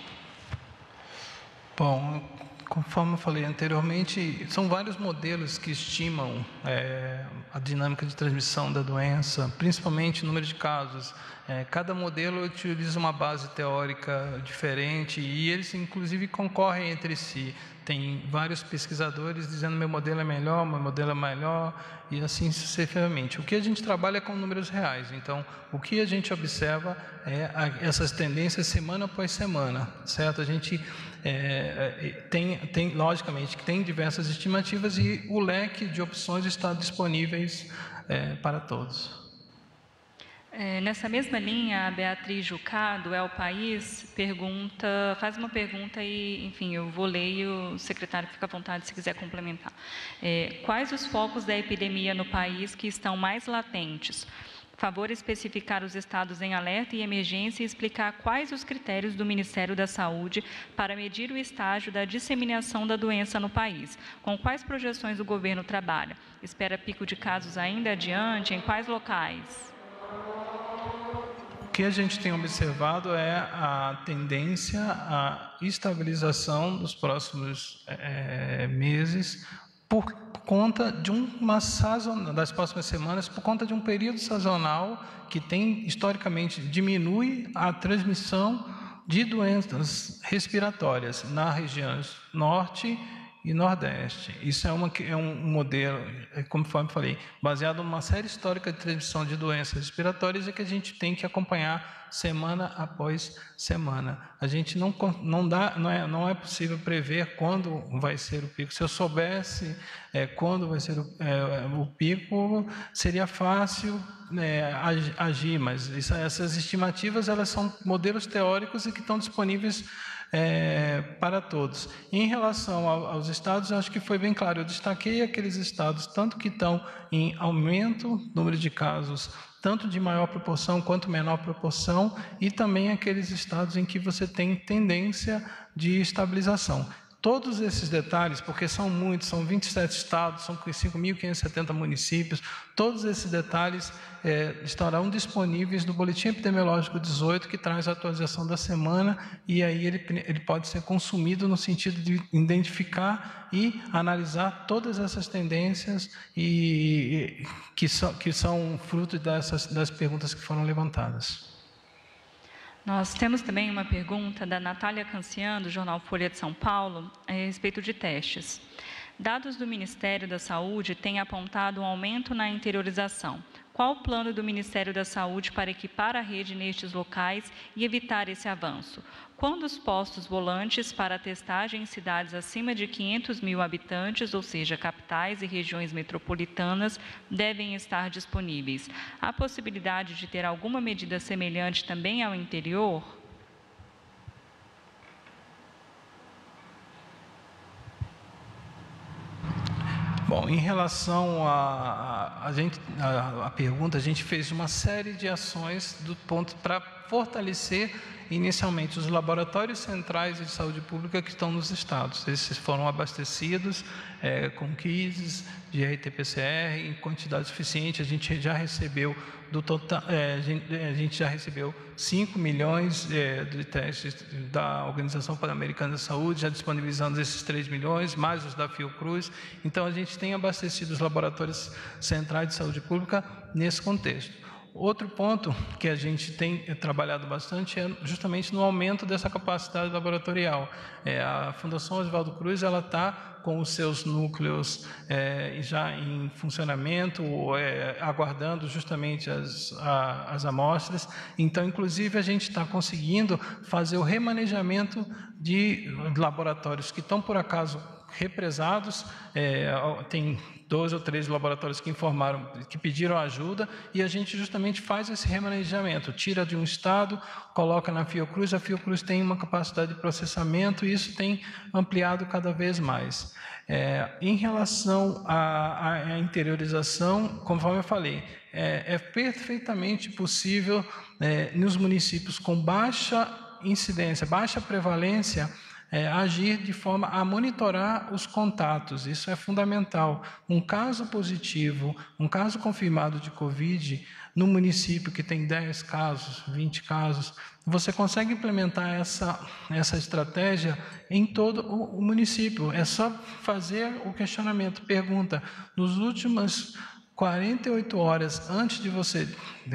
S3: Bom, conforme eu falei anteriormente, são vários modelos que estimam é, a dinâmica de transmissão da doença, principalmente o número de casos. É, cada modelo utiliza uma base teórica diferente e eles, inclusive, concorrem entre si. Tem vários pesquisadores dizendo meu modelo é melhor, meu modelo é melhor, e assim sucessivamente. O que a gente trabalha é com números reais. Então, o que a gente observa é a, essas tendências semana após semana, certo? A gente é, tem, tem, logicamente, que tem diversas estimativas e o leque de opções está disponíveis é, para todos.
S5: É, nessa mesma linha, a Beatriz Jucá, do El País, pergunta, faz uma pergunta e, enfim, eu vou ler e o secretário fica à vontade se quiser complementar. É, quais os focos da epidemia no país que estão mais latentes? Favor especificar os estados em alerta e emergência e explicar quais os critérios do Ministério da Saúde para medir o estágio da disseminação da doença no país. Com quais projeções o governo trabalha? Espera pico de casos ainda adiante? Em quais locais?
S3: O que a gente tem observado é a tendência à estabilização dos próximos é, meses por conta de uma sazonal, das próximas semanas, por conta de um período sazonal que tem, historicamente, diminui a transmissão de doenças respiratórias na região norte e nordeste. Isso é, uma, é um modelo, conforme falei, baseado numa série histórica de transmissão de doenças respiratórias e que a gente tem que acompanhar semana após semana. A gente não, não, dá, não, é, não é possível prever quando vai ser o pico. Se eu soubesse é, quando vai ser o, é, o pico, seria fácil é, agir, mas isso, essas estimativas elas são modelos teóricos e que estão disponíveis É, para todos. Em relação ao, aos estados, acho que foi bem claro. Eu destaquei aqueles estados, tanto que estão em aumento, número de casos, tanto de maior proporção quanto menor proporção, e também aqueles estados em que você tem tendência de estabilização. Todos esses detalhes, porque são muitos, são vinte e sete estados, são cinco mil quinhentos e setenta municípios, todos esses detalhes é, estarão disponíveis no Boletim Epidemiológico dezoito, que traz a atualização da semana, e aí ele, ele pode ser consumido no sentido de identificar e analisar todas essas tendências e, e, que, são, que são fruto dessas, das perguntas que foram levantadas.
S5: Nós temos também uma pergunta da Natália Cancian, do jornal Folha de São Paulo, a respeito de testes. Dados do Ministério da Saúde têm apontado um aumento na interiorização. Qual o plano do Ministério da Saúde para equipar a rede nestes locais e evitar esse avanço? Quando os postos volantes para testagem em cidades acima de quinhentos mil habitantes, ou seja, capitais e regiões metropolitanas, devem estar disponíveis? Há possibilidade de ter alguma medida semelhante também ao interior?
S3: Bom, em relação a, a, a, gente, a, a pergunta, a gente fez uma série de ações do ponto para fortalecer inicialmente os laboratórios centrais de saúde pública que estão nos estados. Esses foram abastecidos é, com kits de R T P C R em quantidade suficiente. A gente já recebeu do total, é, a, gente, a gente já recebeu cinco milhões é, de testes da Organização Pan-Americana da Saúde, já disponibilizando esses três milhões, mais os da Fiocruz. Então, a gente tem abastecido os laboratórios centrais de saúde pública nesse contexto. Outro ponto que a gente tem trabalhado bastante é justamente no aumento dessa capacidade laboratorial. É, a Fundação Oswaldo Cruz ela está com os seus núcleos é, já em funcionamento, é, aguardando justamente as, a, as amostras. Então, inclusive, a gente está conseguindo fazer o remanejamento de laboratórios que estão, por acaso, represados. É, tem dois ou três laboratórios que informaram, que pediram ajuda, e a gente justamente faz esse remanejamento, tira de um estado, coloca na Fiocruz, a Fiocruz tem uma capacidade de processamento e isso tem ampliado cada vez mais. É, em relação à, à interiorização, conforme eu falei, é, é perfeitamente possível, é, nos municípios com baixa incidência, baixa prevalência, É, agir de forma a monitorar os contatos, isso é fundamental. Um caso positivo, um caso confirmado de Covid, no município que tem dez casos, vinte casos, você consegue implementar essa, essa estratégia em todo o, o município. É só fazer o questionamento, pergunta, nos últimos quarenta e oito horas antes de você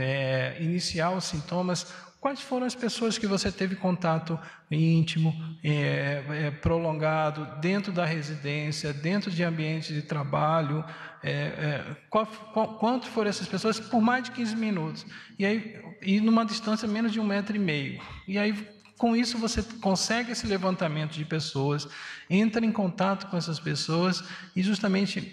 S3: é, iniciar os sintomas, quais foram as pessoas que você teve contato íntimo, é, é, prolongado, dentro da residência, dentro de ambiente de trabalho, é, é, qual, qual, quanto foram essas pessoas por mais de quinze minutos, e aí e numa distância menos de um metro e meio. E aí, com isso, você consegue esse levantamento de pessoas, entra em contato com essas pessoas e justamente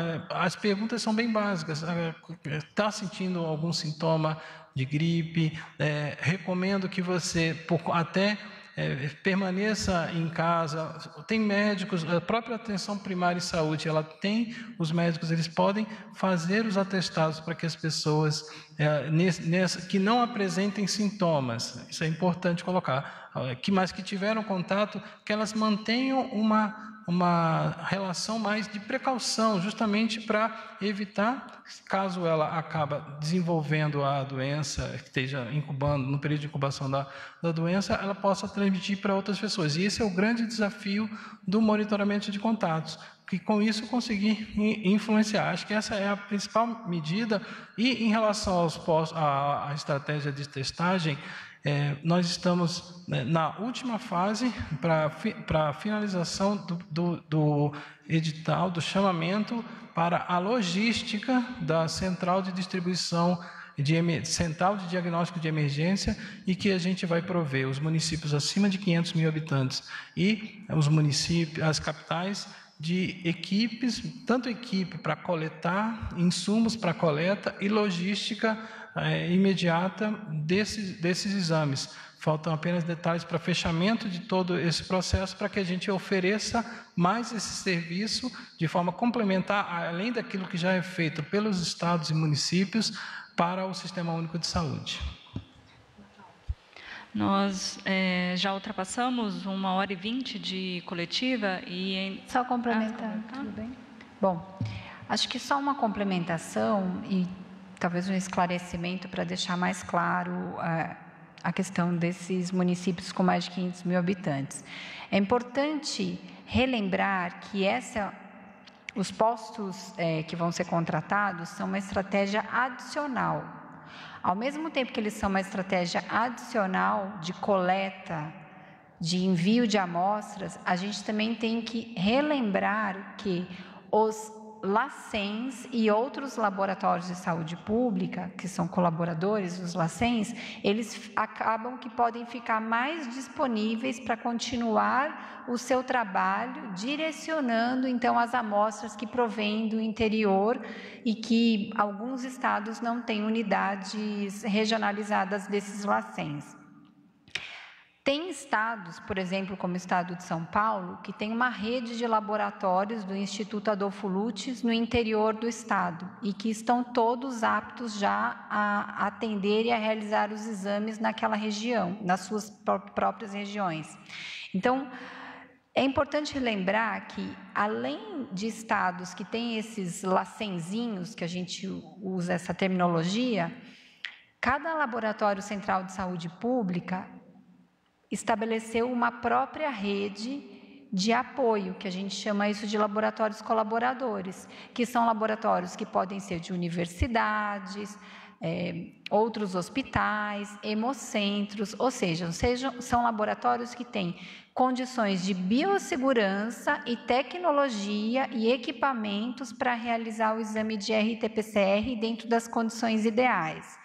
S3: as perguntas são bem básicas. Está sentindo algum sintoma de gripe? É, recomendo que você por, até é, permaneça em casa. Tem médicos, a própria atenção primária e saúde, ela tem os médicos, eles podem fazer os atestados para que as pessoas é, nessa, que não apresentem sintomas, isso é importante colocar, que, mas que tiveram contato, que elas mantenham uma uma relação mais de precaução, justamente para evitar, caso ela acaba desenvolvendo a doença, esteja incubando, no período de incubação da, da doença, ela possa transmitir para outras pessoas. E esse é o grande desafio do monitoramento de contatos, que com isso conseguir influenciar. Acho que essa é a principal medida. E em relação aos pós, à, à estratégia de testagem, É, nós estamos né, na última fase para para a finalização do, do, do edital, do chamamento para a logística da central de distribuição, de, central de diagnóstico de emergência, e que a gente vai prover os municípios acima de quinhentos mil habitantes e os municípios, as capitais, de equipes, tanto equipe para coletar, insumos para coleta e logística é, imediata desses, desses exames. Faltam apenas detalhes para fechamento de todo esse processo, para que a gente ofereça mais esse serviço de forma complementar, além daquilo que já é feito pelos estados e municípios, para o Sistema Único de Saúde.
S5: Nós é, já ultrapassamos uma hora e vinte de coletiva e... Em...
S4: Só complementar, ah, tudo bem? Bom, acho que só uma complementação e talvez um esclarecimento para deixar mais claro a, a questão desses municípios com mais de quinhentos mil habitantes. É importante relembrar que essa, os postos é, que vão ser contratados são uma estratégia adicional. Ao mesmo tempo que eles são uma estratégia adicional de coleta, de envio de amostras, a gente também tem que relembrar que os LACENS e outros laboratórios de saúde pública, que são colaboradores dos LACENS, eles acabam que podem ficar mais disponíveis para continuar o seu trabalho, direcionando então as amostras que provêm do interior e que alguns estados não têm unidades regionalizadas desses LACENS. Tem estados, por exemplo, como o estado de São Paulo, que tem uma rede de laboratórios do Instituto Adolfo Lutz no interior do estado e que estão todos aptos já a atender e a realizar os exames naquela região, nas suas próprias regiões. Então, é importante lembrar que, além de estados que têm esses lacenzinhos, que a gente usa essa terminologia, cada laboratório central de saúde pública estabeleceu uma própria rede de apoio, que a gente chama isso de laboratórios colaboradores, que são laboratórios que podem ser de universidades, é, outros hospitais, hemocentros, ou seja, sejam, são laboratórios que têm condições de biossegurança e tecnologia e equipamentos para realizar o exame de R T P C R dentro das condições ideais.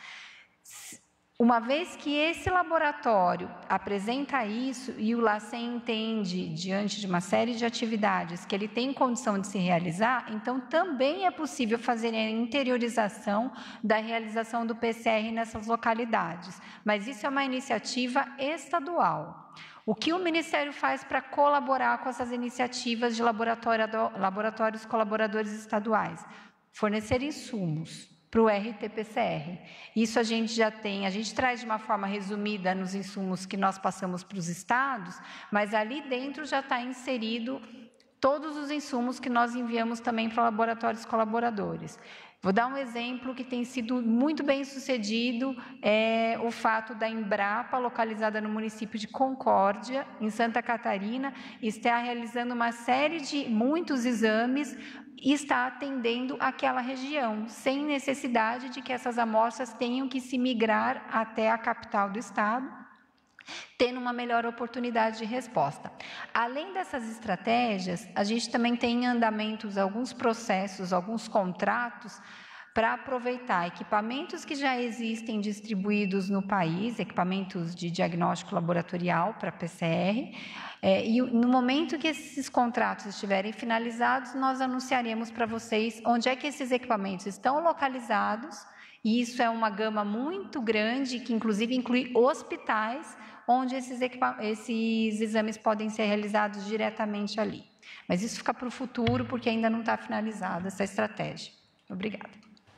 S4: Uma vez que esse laboratório apresenta isso e o LACEN entende, diante de uma série de atividades, que ele tem condição de se realizar, então também é possível fazer a interiorização da realização do P C R nessas localidades. Mas isso é uma iniciativa estadual. O que o Ministério faz para colaborar com essas iniciativas de laboratório, laboratórios colaboradores estaduais? Fornecer insumos para o R T P C R. Isso a gente já tem, a gente traz de uma forma resumida nos insumos que nós passamos para os estados, mas ali dentro já está inserido todos os insumos que nós enviamos também para laboratórios colaboradores. Vou dar um exemplo que tem sido muito bem sucedido, é o fato da Embrapa, localizada no município de Concórdia, em Santa Catarina, estar realizando uma série de muitos exames e está atendendo aquela região, sem necessidade de que essas amostras tenham que se migrar até a capital do estado, tendo uma melhor oportunidade de resposta. Além dessas estratégias, a gente também tem em andamentos alguns processos, alguns contratos, para aproveitar equipamentos que já existem distribuídos no país, equipamentos de diagnóstico laboratorial para P C R, é, e no momento que esses contratos estiverem finalizados, nós anunciaremos para vocês onde é que esses equipamentos estão localizados, e isso é uma gama muito grande, que inclusive inclui hospitais, onde esses, esses exames podem ser realizados diretamente ali. Mas isso fica para o futuro, porque ainda não está finalizada essa estratégia. Obrigada.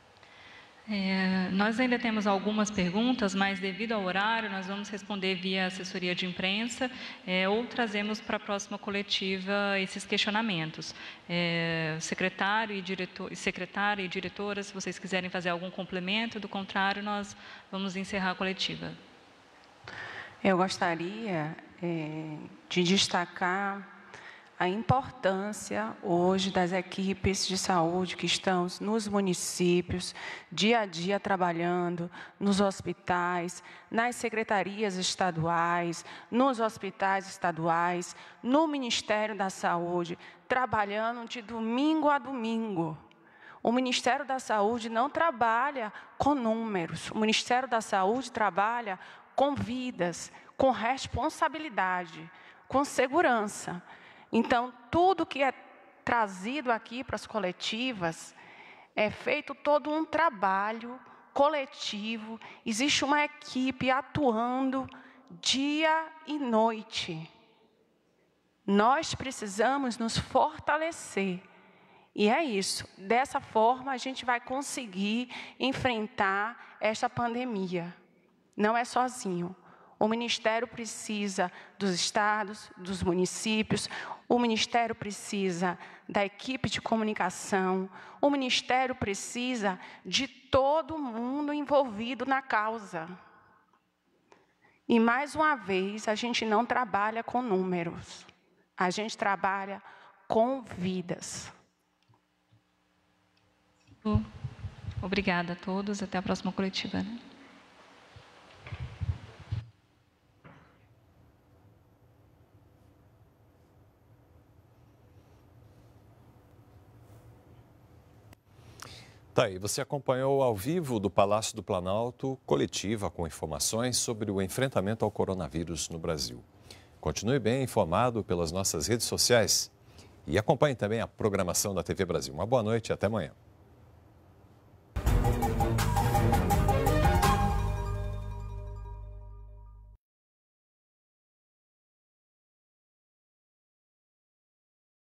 S5: É, nós ainda temos algumas perguntas, mas devido ao horário, nós vamos responder via assessoria de imprensa é, ou trazemos para a próxima coletiva esses questionamentos. É, secretário e diretor, secretária e diretora, se vocês quiserem fazer algum complemento, do contrário, nós vamos encerrar a coletiva.
S1: Eu gostaria é, de destacar a importância hoje das equipes de saúde que estão nos municípios, dia a dia trabalhando, nos hospitais, nas secretarias estaduais, nos hospitais estaduais, no Ministério da Saúde, trabalhando de domingo a domingo. O Ministério da Saúde não trabalha com números, o Ministério da Saúde trabalha com vidas, com responsabilidade, com segurança. Então, tudo que é trazido aqui para as coletivas, é feito todo um trabalho coletivo, existe uma equipe atuando dia e noite. Nós precisamos nos fortalecer. E é isso, dessa forma a gente vai conseguir enfrentar esta pandemia. Não é sozinho. O Ministério precisa dos estados, dos municípios, o Ministério precisa da equipe de comunicação, o Ministério precisa de todo mundo envolvido na causa. E, mais uma vez, a gente não trabalha com números, a gente trabalha com vidas.
S5: Obrigada a todos, até a próxima coletiva, né?
S12: Tá aí, você acompanhou ao vivo do Palácio do Planalto, coletiva com informações sobre o enfrentamento ao coronavírus no Brasil. Continue bem informado pelas nossas redes sociais e acompanhe também a programação da T V Brasil. Uma boa noite e até amanhã.